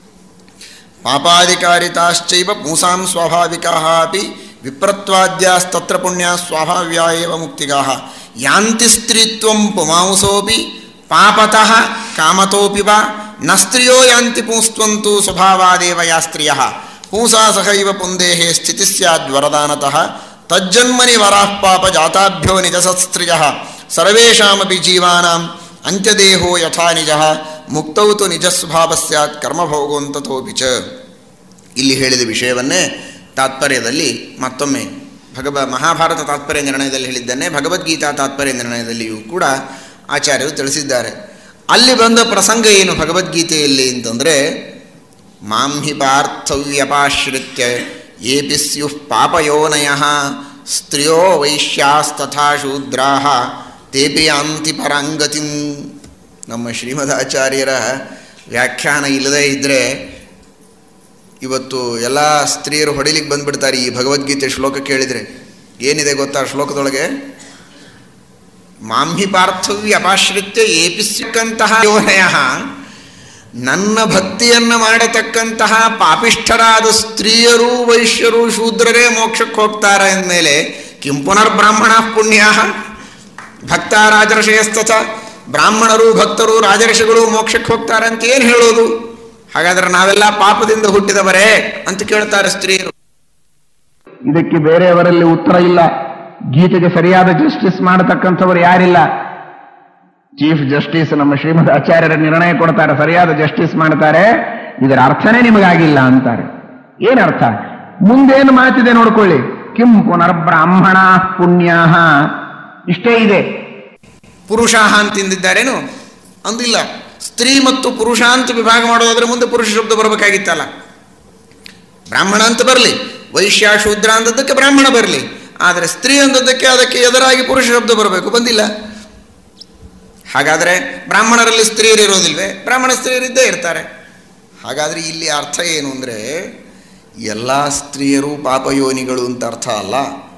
ಪಾಪಾಧಿಕಾರಿತಾಶ್ಚೈವ ಪುಂಸಾಂ ಸ್ವಾಭಾವಿಕಾಃ ಅಪಿ ವಿಪ್ರತ್ವಾದ್ಯಾಸ್ತತ್ರ ಪುಣ್ಯ ಸ್ವಾಭಾವ್ಯಾ ಏವ ಮುಕ್ತಿಗಾಃ ಯಾಂತಿ ಸ್ತ್ರೀತ್ವಂ ಪುಮಾಂಸೋಪಿ ಪಾಪತಃ ಕಾಮತೋಪಿ ವಾ ನ ಸ್ತ್ರಿಯೋ ಯಾಂತಿ ಪುಂಸ್ತ್ವಂತು ಸ್ವಭಾವಾದೇವ ಯಾ ಸ್ತ್ರಿಯಃ ಪುಂಸಾ ಸಹೈವ ಪುಂದೇಹೇ ಸ್ಥಿತಿ ಸ್ಯಾದ್ವರದಾನತಃ ತಜ್ಜನ್ಮನಿ ವರಾಃ ಪಾಪ ಜಾತಾಭ್ಯೋ ನಿಜಸತ್ಸ್ತ್ರಿಯಃ ಸರ್ವೇಷಾಮಪಿ ಜೀವಾನಾಂ ಅಂತ್ಯದೇಹೋ ಯಥಾ ನಿಜಃ ಮುಕ್ತೌ ತು ನಿಜಸ್ವಭಾವ ಸ್ಯಾತ್ ಕರ್ಮಭೋಗೋಂತತೋಪಿ ಚ. ಇಲ್ಲಿ ಹೇಳಿದ ವಿಷಯವನ್ನೇ ತಾತ್ಪರ್ಯದಲ್ಲಿ ಮತ್ತೊಮ್ಮೆ ಭಗವ ಮಹಾಭಾರತ ತಾತ್ಪರ್ಯ ನಿರ್ಣಯದಲ್ಲಿ ಹೇಳಿದ್ದನ್ನೇ ಭಗವದ್ಗೀತಾ ತಾತ್ಪರ್ಯ ನಿರ್ಣಯದಲ್ಲಿಯೂ ಕೂಡ ಆಚಾರ್ಯರು ತಿಳಿಸಿದ್ದಾರೆ. ಅಲ್ಲಿ ಬಂದ ಪ್ರಸಂಗ ಏನು ಭಗವದ್ಗೀತೆಯಲ್ಲಿ ಅಂತಂದರೆ, ಮಾಂಹಿ ಪಾರ್ಥವ್ಯಪಾಶ್ರಿತ್ಯ ಏಪಿ ಸ್ಯುಃ ಪಾಪಯೋನಯಃ ಸ್ತ್ರಿಯೋ ವೈಶ್ಯಾಸ್ತಥಾ ಶೂದ್ರಾಃ ತೇಪಿ ಯಾಂತಿ ಪರಾಂಗತಿಂ. ನಮ್ಮ ಶ್ರೀಮದಾಚಾರ್ಯರ ವ್ಯಾಖ್ಯಾನ ಇಲ್ಲದೇ ಇದ್ದರೆ ಇವತ್ತು ಎಲ್ಲ ಸ್ತ್ರೀಯರು ಹೊಡಿಲಿಕ್ಕೆ ಬಂದುಬಿಡ್ತಾರೆ ಈ ಭಗವದ್ಗೀತೆ ಶ್ಲೋಕ ಕೇಳಿದರೆ. ಏನಿದೆ ಗೊತ್ತಾ ಶ್ಲೋಕದೊಳಗೆ? ಮಾಂಹಿ ಪಾರ್ಥವ್ಯ ಅಪಾಶ್ರಿತ್ಯ ಏಪಿಸಿಕ್ಕಂತಹ ಯೋನಯ, ನನ್ನ ಭಕ್ತಿಯನ್ನು ಮಾಡತಕ್ಕಂತಹ ಪಾಪಿಷ್ಠರಾದ ಸ್ತ್ರೀಯರು ವೈಶ್ಯರು ಶೂದ್ರರೇ ಮೋಕ್ಷಕ್ಕೆ ಹೋಗ್ತಾರೆ ಅಂದಮೇಲೆ ಕಿಂ ಪುನರ್ಬ್ರಾಹ್ಮಣ ಪುಣ್ಯ ಭಕ್ತ ರಾಜರ್ಷಯಸ್ತಥ, ಬ್ರಾಹ್ಮಣರು ಭಕ್ತರು ರಾಜರ್ಷಿಗಳು ಮೋಕ್ಷಕ್ಕೆ ಹೋಗ್ತಾರೆ ಅಂತ ಏನು ಹೇಳೋದು? ಹಾಗಾದರೆ ನಾವೆಲ್ಲ ಪಾಪದಿಂದ ಹುಟ್ಟಿದವರೇ ಅಂತ ಕೇಳ್ತಾರೆ ಸ್ತ್ರೀಯರು. ಇದಕ್ಕೆ ಬೇರೆಯವರಲ್ಲಿ ಉತ್ತರ ಇಲ್ಲ. ಗೀತೆಗೆ ಸರಿಯಾದ ಜಸ್ಟಿಸ್ ಮಾಡತಕ್ಕಂಥವರು ಯಾರಿಲ್ಲ. ಚೀಫ್ ಜಸ್ಟಿಸ್ ನಮ್ಮ ಶ್ರೀಮದ್ ಆಚಾರ್ಯರ ನಿರ್ಣಯ ಕೊಡ್ತಾರೆ, ಸರಿಯಾದ ಜಸ್ಟಿಸ್ ಮಾಡ್ತಾರೆ. ಇದರ ಅರ್ಥನೇ ನಿಮಗಾಗಿಲ್ಲ ಅಂತಾರೆ. ಏನರ್ಥ? ಮುಂದೇನು ಮಾತಿದೆ ನೋಡ್ಕೊಳ್ಳಿ. ಕಿಂ ಪುನರ್ಬ್ರಾಹ್ಮಣ ಪುಣ್ಯ, ಇಷ್ಟೇ ಇದೆ. ಪುರುಷ ಅಂತಿದ್ದಾರೇನು ಅಂದಿಲ್ಲ. ಸ್ತ್ರೀ ಮತ್ತು ಪುರುಷ ಅಂತ ವಿಭಾಗ ಮಾಡೋದಾದ್ರೆ ಮುಂದೆ ಪುರುಷ ಶಬ್ದ ಬರಬೇಕಾಗಿತ್ತಲ್ಲ. ಬ್ರಾಹ್ಮಣ ಅಂತ ಬರಲಿ, ವೈಶ್ಯ ಶೂದ್ರ ಅಂದದ್ದಕ್ಕೆ ಬ್ರಾಹ್ಮಣ ಬರಲಿ, ಆದರೆ ಸ್ತ್ರೀ ಅಂದದ್ದಕ್ಕೆ ಅದಕ್ಕೆ ಎದುರಾಗಿ ಪುರುಷ ಶಬ್ದ ಬರಬೇಕು, ಬಂದಿಲ್ಲ. ಹಾಗಾದರೆ ಬ್ರಾಹ್ಮಣರಲ್ಲಿ ಸ್ತ್ರೀಯರು ಇರೋದಿಲ್ವೇ? ಬ್ರಾಹ್ಮಣ ಸ್ತ್ರೀಯರಿದ್ದೇ ಇರ್ತಾರೆ. ಹಾಗಾದರೆ ಇಲ್ಲಿ ಅರ್ಥ ಏನು ಅಂದರೆ, ಎಲ್ಲ ಸ್ತ್ರೀಯರು ಪಾಪಯೋನಿಗಳು ಅಂತ ಅರ್ಥ ಅಲ್ಲ.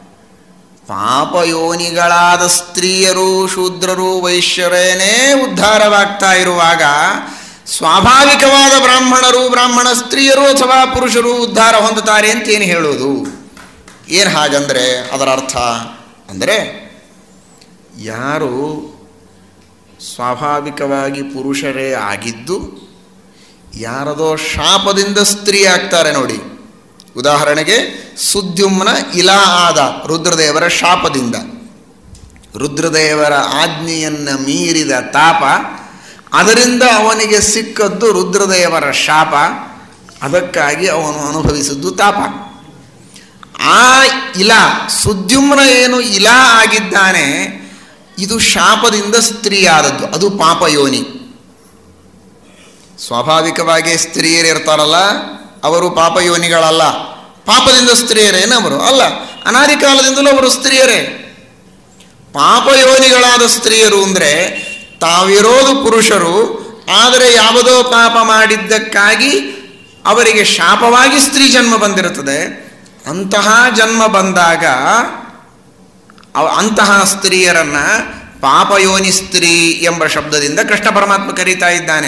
ಪಾಪಯೋನಿಗಳಾದ ಸ್ತ್ರೀಯರು ಶೂದ್ರರು ವೈಶ್ಯರೇನೇ ಉದ್ಧಾರವಾಗ್ತಾ ಇರುವಾಗ ಸ್ವಾಭಾವಿಕವಾದ ಬ್ರಾಹ್ಮಣರು, ಬ್ರಾಹ್ಮಣ ಸ್ತ್ರೀಯರು ಅಥವಾ ಪುರುಷರು ಉದ್ಧಾರ ಹೊಂದುತ್ತಾರೆ ಅಂತ ಏನು ಹೇಳೋದು? ಏನು ಹಾಗಂದರೆ ಅದರ ಅರ್ಥ ಅಂದರೆ, ಯಾರು ಸ್ವಾಭಾವಿಕವಾಗಿ ಪುರುಷರೇ ಆಗಿದ್ದು ಯಾರದೋ ಶಾಪದಿಂದ ಸ್ತ್ರೀ ಆಗ್ತಾರೆ ನೋಡಿ. ಉದಾಹರಣೆಗೆ ಸುದ್ಯುಮ್ನ ಇಲಾ ಆದ ರುದ್ರದೇವರ ಶಾಪದಿಂದ. ರುದ್ರದೇವರ ಆಜ್ಞೆಯನ್ನು ಮೀರಿದ ತಾಪ, ಅದರಿಂದ ಅವನಿಗೆ ಸಿಕ್ಕದ್ದು ರುದ್ರದೇವರ ಶಾಪ, ಅದಕ್ಕಾಗಿ ಅವನು ಅನುಭವಿಸಿದ್ದು ತಾಪ. ಆ ಇಲಾ ಸುದ್ಯುಮ್ನ ಏನು ಇಲಾ ಆಗಿದ್ದಾನೆ, ಇದು ಶಾಪದಿಂದ ಸ್ತ್ರೀಯಾದದ್ದು, ಅದು ಪಾಪಯೋನಿ. ಸ್ವಾಭಾವಿಕವಾಗಿ ಸ್ತ್ರೀಯರಿರ್ತಾರಲ್ಲ, ಅವರು ಪಾಪಯೋನಿಗಳಲ್ಲ. ಪಾಪದಿಂದ ಸ್ತ್ರೀಯರೇನವರು ಅಲ್ಲ, ಅನಾದಿ ಕಾಲದಿಂದಲೂ ಅವರು ಸ್ತ್ರೀಯರೇ. ಪಾಪಯೋನಿಗಳಾದ ಸ್ತ್ರೀಯರು ಅಂದರೆ ತಾವಿರೋದು ಪುರುಷರು, ಆದರೆ ಯಾವುದೋ ಪಾಪ ಮಾಡಿದ್ದಕ್ಕಾಗಿ ಅವರಿಗೆ ಶಾಪವಾಗಿ ಸ್ತ್ರೀ ಜನ್ಮ ಬಂದಿರುತ್ತದೆ. ಅಂತಹ ಜನ್ಮ ಬಂದಾಗ ಅಂತಹ ಸ್ತ್ರೀಯರನ್ನು ಪಾಪಯೋನಿ ಸ್ತ್ರೀ ಎಂಬ ಶಬ್ದದಿಂದ ಕೃಷ್ಣ ಪರಮಾತ್ಮ ಕರೀತಾ ಇದ್ದಾನೆ.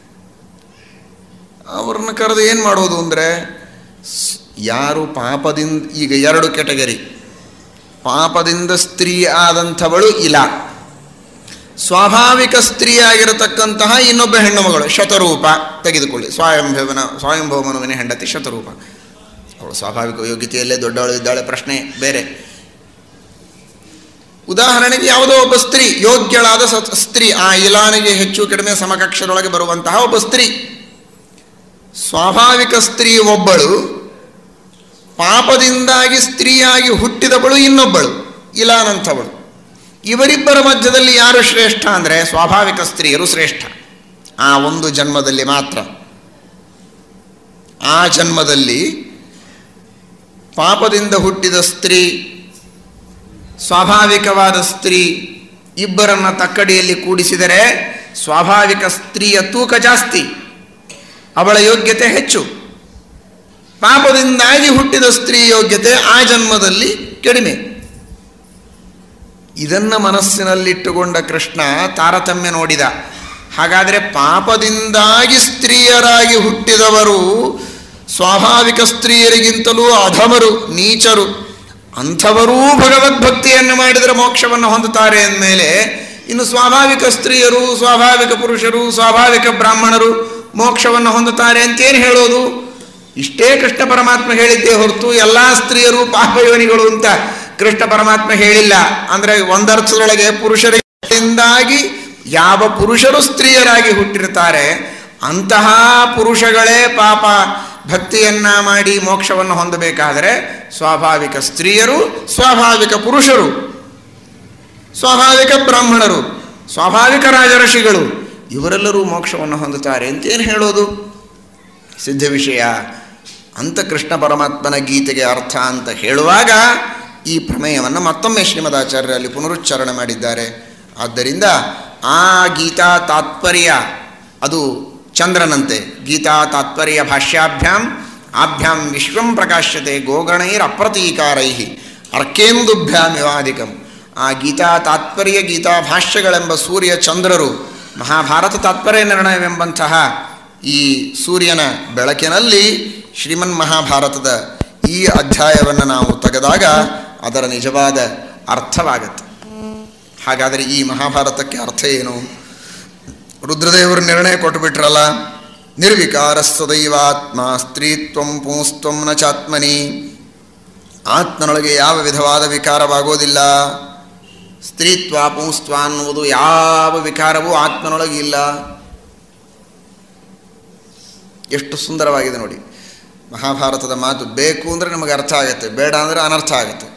ಅವ್ರನ್ನ ಕರೆದು ಏನು ಮಾಡೋದು ಅಂದರೆ, ಯಾರು ಪಾಪದಿಂದ, ಈಗ ಎರಡು ಕೆಟಗರಿ, ಪಾಪದಿಂದ ಸ್ತ್ರೀ ಆದಂಥವಳು ಇಲ್ಲ, ಸ್ವಾಭಾವಿಕ ಸ್ತ್ರೀಯಾಗಿರತಕ್ಕಂತಹ ಇನ್ನೊಬ್ಬ ಹೆಣ್ಣು ಮಗಳು ಶತರೂಪ ತೆಗೆದುಕೊಳ್ಳಿ. ಸ್ವಯಂಭವನ ಸ್ವಯಂಭವಮನುವಿನ ಹೆಂಡತಿ ಶತರೂಪ, ಅವಳು ಸ್ವಾಭಾವಿಕ ಯೋಗ್ಯತೆಯಲ್ಲೇ ದೊಡ್ಡವಳು ಇದ್ದಾಳೆ, ಪ್ರಶ್ನೆ ಬೇರೆ. ಉದಾಹರಣೆಗೆ ಯಾವುದೋ ಒಬ್ಬ ಸ್ತ್ರೀ, ಯೋಗ್ಯಳಾದ ಸ್ತ್ರೀ, ಆ ಇಲಾನಿಗೆ ಹೆಚ್ಚು ಕಡಿಮೆ ಸಮಕಕ್ಷದೊಳಗೆ ಬರುವಂತಹ ಒಬ್ಬ ಸ್ತ್ರೀ, ಸ್ವಾಭಾವಿಕ ಸ್ತ್ರೀ ಒಬ್ಬಳು, ಪಾಪದಿಂದಾಗಿ ಸ್ತ್ರೀಯಾಗಿ ಹುಟ್ಟಿದವಳು ಇನ್ನೊಬ್ಬಳು ಇಲಾನಂಥವಳು. ಇವರಿಬ್ಬರ ಮಧ್ಯದಲ್ಲಿ ಯಾರು ಶ್ರೇಷ್ಠ ಅಂದರೆ ಸ್ವಾಭಾವಿಕ ಸ್ತ್ರೀಯರು ಶ್ರೇಷ್ಠ. ಆ ಒಂದು ಜನ್ಮದಲ್ಲಿ ಮಾತ್ರ. ಆ ಜನ್ಮದಲ್ಲಿ ಪಾಪದಿಂದ ಹುಟ್ಟಿದ ಸ್ತ್ರೀ, ಸ್ವಾಭಾವಿಕವಾದ ಸ್ತ್ರೀ ಇಬ್ಬರನ್ನ ತಕ್ಕಡಿಯಲ್ಲಿ ಕೂಡಿಸಿದರೆ ಸ್ವಾಭಾವಿಕ ಸ್ತ್ರೀಯ ತೂಕ ಜಾಸ್ತಿ, ಅವಳ ಯೋಗ್ಯತೆ ಹೆಚ್ಚು. ಪಾಪದಿಂದಾಗಿ ಹುಟ್ಟಿದ ಸ್ತ್ರೀ ಯೋಗ್ಯತೆ ಆ ಜನ್ಮದಲ್ಲಿ ಕಡಿಮೆ. ಇದನ್ನು ಮನಸ್ಸಿನಲ್ಲಿಟ್ಟುಕೊಂಡ ಕೃಷ್ಣ ತಾರತಮ್ಯ ನೋಡಿದ. ಹಾಗಾದರೆ ಪಾಪದಿಂದಾಗಿ ಸ್ತ್ರೀಯರಾಗಿ ಹುಟ್ಟಿದವರು ಸ್ವಾಭಾವಿಕ ಸ್ತ್ರೀಯರಿಗಿಂತಲೂ ಅಧಮರು, ನೀಚರು. ಅಂಥವರೂ ಭಗವದ್ಭಕ್ತಿಯನ್ನು ಮಾಡಿದರೆ ಮೋಕ್ಷವನ್ನು ಹೊಂದುತ್ತಾರೆ ಅಂದಮೇಲೆ ಇನ್ನು ಸ್ವಾಭಾವಿಕ ಸ್ತ್ರೀಯರು, ಸ್ವಾಭಾವಿಕ ಪುರುಷರು, ಸ್ವಾಭಾವಿಕ ಬ್ರಾಹ್ಮಣರು ಮೋಕ್ಷವನ್ನು ಹೊಂದುತ್ತಾರೆ ಅಂತೇನು ಹೇಳೋದು? ಇಷ್ಟೇ ಕೃಷ್ಣ ಪರಮಾತ್ಮ ಹೇಳಿದ್ದೇ ಹೊರತು ಎಲ್ಲ ಸ್ತ್ರೀಯರು ಪಾಪಯೋನಿಗಳು ಅಂತ ಕೃಷ್ಣ ಪರಮಾತ್ಮ ಹೇಳಿಲ್ಲ. ಅಂದರೆ ಒಂದರ್ಥದೊಳಗೆ ಪುರುಷರಿಂದಾಗಿ ಯಾವ ಪುರುಷರು ಸ್ತ್ರೀಯರಾಗಿ ಹುಟ್ಟಿರ್ತಾರೆ ಅಂತಹ ಪುರುಷಗಳೇ ಪಾಪ ಭಕ್ತಿಯನ್ನ ಮಾಡಿ ಮೋಕ್ಷವನ್ನು ಹೊಂದಬೇಕಾದರೆ ಸ್ವಾಭಾವಿಕ ಸ್ತ್ರೀಯರು, ಸ್ವಾಭಾವಿಕ ಪುರುಷರು, ಸ್ವಾಭಾವಿಕ ಬ್ರಾಹ್ಮಣರು, ಸ್ವಾಭಾವಿಕ ರಾಜಋಷಿಗಳು ಇವರೆಲ್ಲರೂ ಮೋಕ್ಷವನ್ನು ಹೊಂದುತ್ತಾರೆ ಅಂತೇನು ಹೇಳೋದು? ಸಿದ್ಧ ವಿಷಯ ಅಂತ ಕೃಷ್ಣ ಪರಮಾತ್ಮನ ಗೀತೆಗೆ ಅರ್ಥ ಅಂತ ಹೇಳುವಾಗ ಈ ಪ್ರಮೇಯವನ್ನು ಮತ್ತೊಮ್ಮೆ ಶ್ರೀಮದಾಚಾರ್ಯರಲ್ಲಿ ಪುನರುಚ್ಚಾರಣೆ ಮಾಡಿದ್ದಾರೆ. ಆದ್ದರಿಂದ ಆ ಗೀತಾ ತಾತ್ಪರ್ಯ ಅದು ಚಂದ್ರನಂತೆ. ಗೀತಾ ತಾತ್ಪರ್ಯ ಭಾಷ್ಯಾಭ್ಯಾಂ ಆಭ್ಯಾಂ ವಿಶ್ವಂ ಪ್ರಕಾಶ್ಯತೆ ಗೋಗಣೈರ್ ಅಪ್ರತೀಕಾರೈ ಅರ್ಕೇಂದುಭ್ಯಾಂ ವಿವಾದಿಕಂ. ಆ ಗೀತಾ ತಾತ್ಪರ್ಯ ಗೀತಾ ಭಾಷ್ಯಗಳೆಂಬ ಸೂರ್ಯ ಚಂದ್ರರು ಮಹಾಭಾರತ ತಾತ್ಪರ್ಯ ನಿರ್ಣಯವೆಂಬಂತಹ ಈ ಸೂರ್ಯನ ಬೆಳಕಿನಲ್ಲಿ ಶ್ರೀಮನ್ ಮಹಾಭಾರತದ ಈ ಅಧ್ಯಾಯವನ್ನು ನಾವು ತೆಗೆದಾಗ ಅದರ ನಿಜವಾದ ಅರ್ಥವಾಗತ್ತೆ. ಹಾಗಾದರೆ ಈ ಮಹಾಭಾರತಕ್ಕೆ ಅರ್ಥ ಏನು? ರುದ್ರದೇವರು ನಿರ್ಣಯ ಕೊಟ್ಟುಬಿಟ್ರಲ್ಲ, ನಿರ್ವಿಕಾರ ಸದೈವಾತ್ಮ ಸ್ತ್ರೀತ್ವಂ ಪುಂಸ್ತ್ವಂ ನ ಚಾತ್ಮನಿ. ಆತ್ಮನೊಳಗೆ ಯಾವ ವಿಧವಾದ ವಿಕಾರವಾಗೋದಿಲ್ಲ. ಸ್ತ್ರೀತ್ವ ಪುಂಸ್ತ್ವ ಅನ್ನುವುದು ಯಾವ ವಿಕಾರವೂ ಆತ್ಮನೊಳಗೆ ಇಲ್ಲ. ಎಷ್ಟು ಸುಂದರವಾಗಿದೆ ನೋಡಿ ಮಹಾಭಾರತದ ಮಾತು. ಬೇಕು ಅಂದರೆ ನಮಗೆ ಅರ್ಥ ಆಗುತ್ತೆ, ಬೇಡ ಅಂದರೆ ಅನರ್ಥ ಆಗುತ್ತೆ.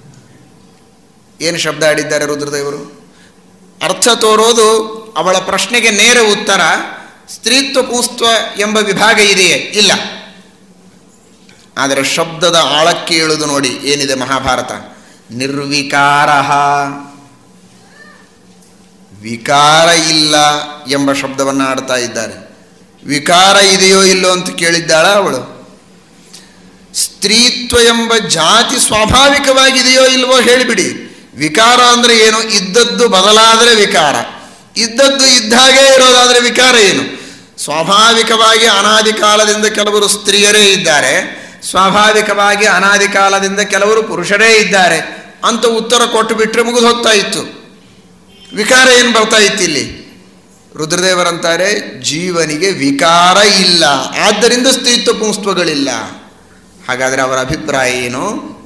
ಏನು ಶಬ್ದ ಆಡಿದ್ದಾರೆ ರುದ್ರದೇವರು? ಅರ್ಥ ತೋರೋದು ಅವಳ ಪ್ರಶ್ನೆಗೆ ನೇರ ಉತ್ತರ. ಸ್ತ್ರೀತ್ವ ಪುಂಸ್ತ್ವ ಎಂಬ ವಿಭಾಗ ಇದೆಯೇ? ಇಲ್ಲ. ಆದರೆ ಶಬ್ದದ ಆಳಕ್ಕೆ ಇಳುದು ನೋಡಿ ಏನಿದೆ ಮಹಾಭಾರತ. ನಿರ್ವಿಕಾರ, ವಿಕಾರ ಇಲ್ಲ ಎಂಬ ಶಬ್ದವನ್ನು ಆಡ್ತಾ ಇದ್ದಾರೆ. ವಿಕಾರ ಇದೆಯೋ ಇಲ್ಲೋ ಅಂತ ಕೇಳಿದ್ದಾಳ ಅವಳು. ಸ್ತ್ರೀತ್ವ ಎಂಬ ಜಾತಿ ಸ್ವಾಭಾವಿಕವಾಗಿದೆಯೋ ಇಲ್ವೋ ಹೇಳಿಬಿಡಿ. ವಿಕಾರ ಅಂದರೆ ಏನು? ಇದ್ದದ್ದು ಬದಲಾದರೆ ವಿಕಾರ, ಇದ್ದದ್ದು ಇದ್ದಾಗೇ ಇರೋದಾದರೆ ವಿಕಾರ ಏನು? ಸ್ವಾಭಾವಿಕವಾಗಿ ಅನಾದಿ ಕಾಲದಿಂದ ಕೆಲವರು ಸ್ತ್ರೀಯರೇ ಇದ್ದಾರೆ, ಸ್ವಾಭಾವಿಕವಾಗಿ ಅನಾದಿ ಕಾಲದಿಂದ ಕೆಲವರು ಪುರುಷರೇ ಇದ್ದಾರೆ ಅಂತ ಉತ್ತರ ಕೊಟ್ಟು ಬಿಟ್ಟರೆ ಮುಗಿದು ಹೋಗ್ತಾ ಇತ್ತು. ವಿಕಾರ ಏನು ಬರ್ತಾ ಇತ್ತು ಇಲ್ಲಿ? ರುದ್ರದೇವರಂತಾರೆ ಜೀವನಿಗೆ ವಿಕಾರ ಇಲ್ಲ, ಆದ್ದರಿಂದ ಸ್ತ್ರೀತ್ವ ಪುಂಸ್ತ್ವಗಳಿಲ್ಲ. ಹಾಗಾದರೆ ಅವರ ಅಭಿಪ್ರಾಯ ಏನು?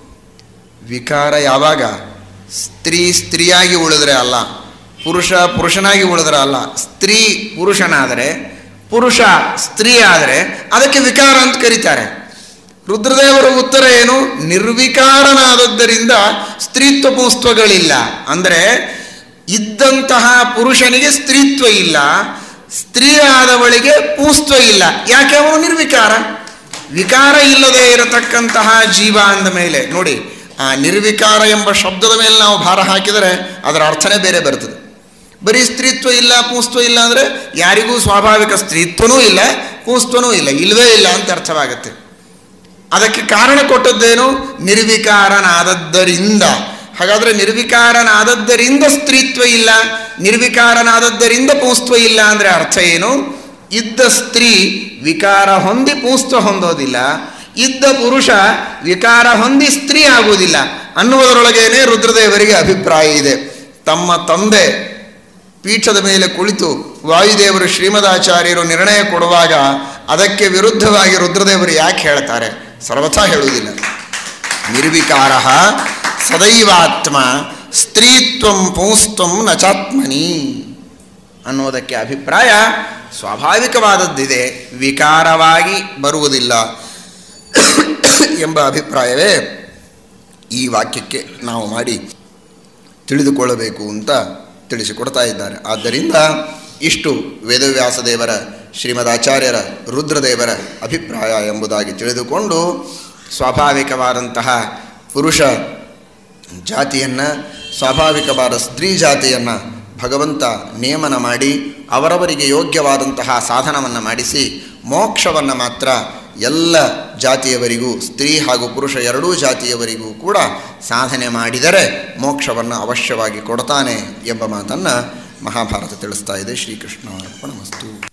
ವಿಕಾರ ಯಾವಾಗ? ಸ್ತ್ರೀ ಸ್ತ್ರೀಯಾಗಿ ಉಳಿದ್ರೆ ಅಲ್ಲ, ಪುರುಷ ಪುರುಷನಾಗಿ ಉಳಿದ್ರೆ ಅಲ್ಲ. ಸ್ತ್ರೀ ಪುರುಷನಾದರೆ, ಪುರುಷ ಸ್ತ್ರೀ ಆದರೆ ಅದಕ್ಕೆ ವಿಕಾರ ಅಂತ ಕರೀತಾರೆ. ರುದ್ರದೇವರ ಉತ್ತರ ಏನು? ನಿರ್ವಿಕಾರನಾದದ್ದರಿಂದ ಸ್ತ್ರೀತ್ವ ಪುಂಸ್ತ್ವಗಳಿಲ್ಲ. ಅಂದರೆ ಇದ್ದಂತಹ ಪುರುಷನಿಗೆ ಸ್ತ್ರೀತ್ವ ಇಲ್ಲ, ಸ್ತ್ರೀ ಆದವಳಿಗೆ ಪುಂಸ್ತ್ವ ಇಲ್ಲ. ಯಾಕೆ? ಅವನು ನಿರ್ವಿಕಾರ. ವಿಕಾರ ಇಲ್ಲದೆ ಇರತಕ್ಕಂತಹ ಜೀವ ಅಂದ ಮೇಲೆ ನೋಡಿ, ಆ ನಿರ್ವಿಕಾರ ಎಂಬ ಶಬ್ದದ ಮೇಲೆ ನಾವು ಭಾರ ಹಾಕಿದರೆ ಅದರ ಅರ್ಥನೇ ಬೇರೆ ಬರ್ತದೆ. ಬರೀ ಸ್ತ್ರೀತ್ವ ಇಲ್ಲ ಪುಂಸ್ತ್ವ ಇಲ್ಲ ಅಂದರೆ ಯಾರಿಗೂ ಸ್ವಾಭಾವಿಕ ಸ್ತ್ರೀತ್ವನೂ ಇಲ್ಲ ಪುಂಸ್ತ್ವನೂ ಇಲ್ಲ, ಇಲ್ಲವೇ ಇಲ್ಲ ಅಂತ ಅರ್ಥವಾಗುತ್ತೆ. ಅದಕ್ಕೆ ಕಾರಣ ಕೊಟ್ಟದ್ದೇನು? ನಿರ್ವಿಕಾರನಾದದ್ದರಿಂದ. ಹಾಗಾದರೆ ನಿರ್ವಿಕಾರನಾದದ್ದರಿಂದ ಸ್ತ್ರೀತ್ವ ಇಲ್ಲ, ನಿರ್ವಿಕಾರನಾದದ್ದರಿಂದ ಪುಂಸ್ತ್ವ ಇಲ್ಲ ಅಂದರೆ ಅರ್ಥ ಏನು? ಇದ್ದ ಸ್ತ್ರೀ ವಿಕಾರ ಹೊಂದಿ ಪುಂಸ್ತ್ವ ಹೊಂದೋದಿಲ್ಲ, ಇದ್ದ ಪುರುಷ ವಿಕಾರ ಹೊಂದಿ ಸ್ತ್ರೀ ಆಗುವುದಿಲ್ಲ ಅನ್ನುವುದರೊಳಗೇನೆ ರುದ್ರದೇವರಿಗೆ ಅಭಿಪ್ರಾಯ ಇದೆ. ತಮ್ಮ ತಂದೆ ಪೀಠದ ಮೇಲೆ ಕುಳಿತು ವಾಯುದೇವರು ಶ್ರೀಮದಾಚಾರ್ಯರು ನಿರ್ಣಯ ಕೊಡುವಾಗ ಅದಕ್ಕೆ ವಿರುದ್ಧವಾಗಿ ರುದ್ರದೇವರು ಯಾಕೆ ಹೇಳ್ತಾರೆ? ಸರ್ವಥಾ ಹೇಳುವುದಿಲ್ಲ. ನಿರ್ವಿಕಾರ ಸದೈವಾತ್ಮ ಸ್ತ್ರೀತ್ವಂ ಪುಂಸ್ತ್ವಂ ನಚಾತ್ಮನಿ ಅನ್ನೋದಕ್ಕೆ ಅಭಿಪ್ರಾಯ ಸ್ವಾಭಾವಿಕವಾದದ್ದಿದೆ, ವಿಕಾರವಾಗಿ ಬರುವುದಿಲ್ಲ ಎಂಬ ಅಭಿಪ್ರಾಯವೇ ಈ ವಾಕ್ಯಕ್ಕೆ ನಾವು ಮಾಡಿ ತಿಳಿದುಕೊಳ್ಳಬೇಕು ಅಂತ ತಿಳಿಸಿಕೊಡ್ತಾ ಇದ್ದಾರೆ. ಆದ್ದರಿಂದ ಇಷ್ಟು ವೇದವ್ಯಾಸ ದೇವರ ಶ್ರೀಮದಾಚಾರ್ಯರ ರುದ್ರದೇವರ ಅಭಿಪ್ರಾಯ ಎಂಬುದಾಗಿ ತಿಳಿದುಕೊಂಡು ಸ್ವಾಭಾವಿಕವಾದಂತಹ ಪುರುಷ ಜಾತಿಯನ್ನು, ಸ್ವಾಭಾವಿಕವಾದ ಸ್ತ್ರೀ ಜಾತಿಯನ್ನು ಭಗವಂತ ನೇಮನ ಮಾಡಿ ಅವರವರಿಗೆ ಯೋಗ್ಯವಾದಂತಹ ಸಾಧನವನ್ನು ಮಾಡಿಸಿ ಮೋಕ್ಷವನ್ನು ಮಾತ್ರ ಎಲ್ಲ ಜಾತಿಯವರಿಗೂ, ಸ್ತ್ರೀ ಹಾಗೂ ಪುರುಷ ಎರಡೂ ಜಾತಿಯವರಿಗೂ ಕೂಡ ಸಾಧನೆ ಮಾಡಿದರೆ ಮೋಕ್ಷವನ್ನು ಅವಶ್ಯವಾಗಿ ಕೊಡ್ತಾನೆ ಎಂಬ ಮಾತನ್ನು ಮಹಾಭಾರತ ತಿಳಿಸ್ತಾ ಇದೆ. ಶ್ರೀಕೃಷ್ಣ ಅರ್ಪಣಮಸ್ತು.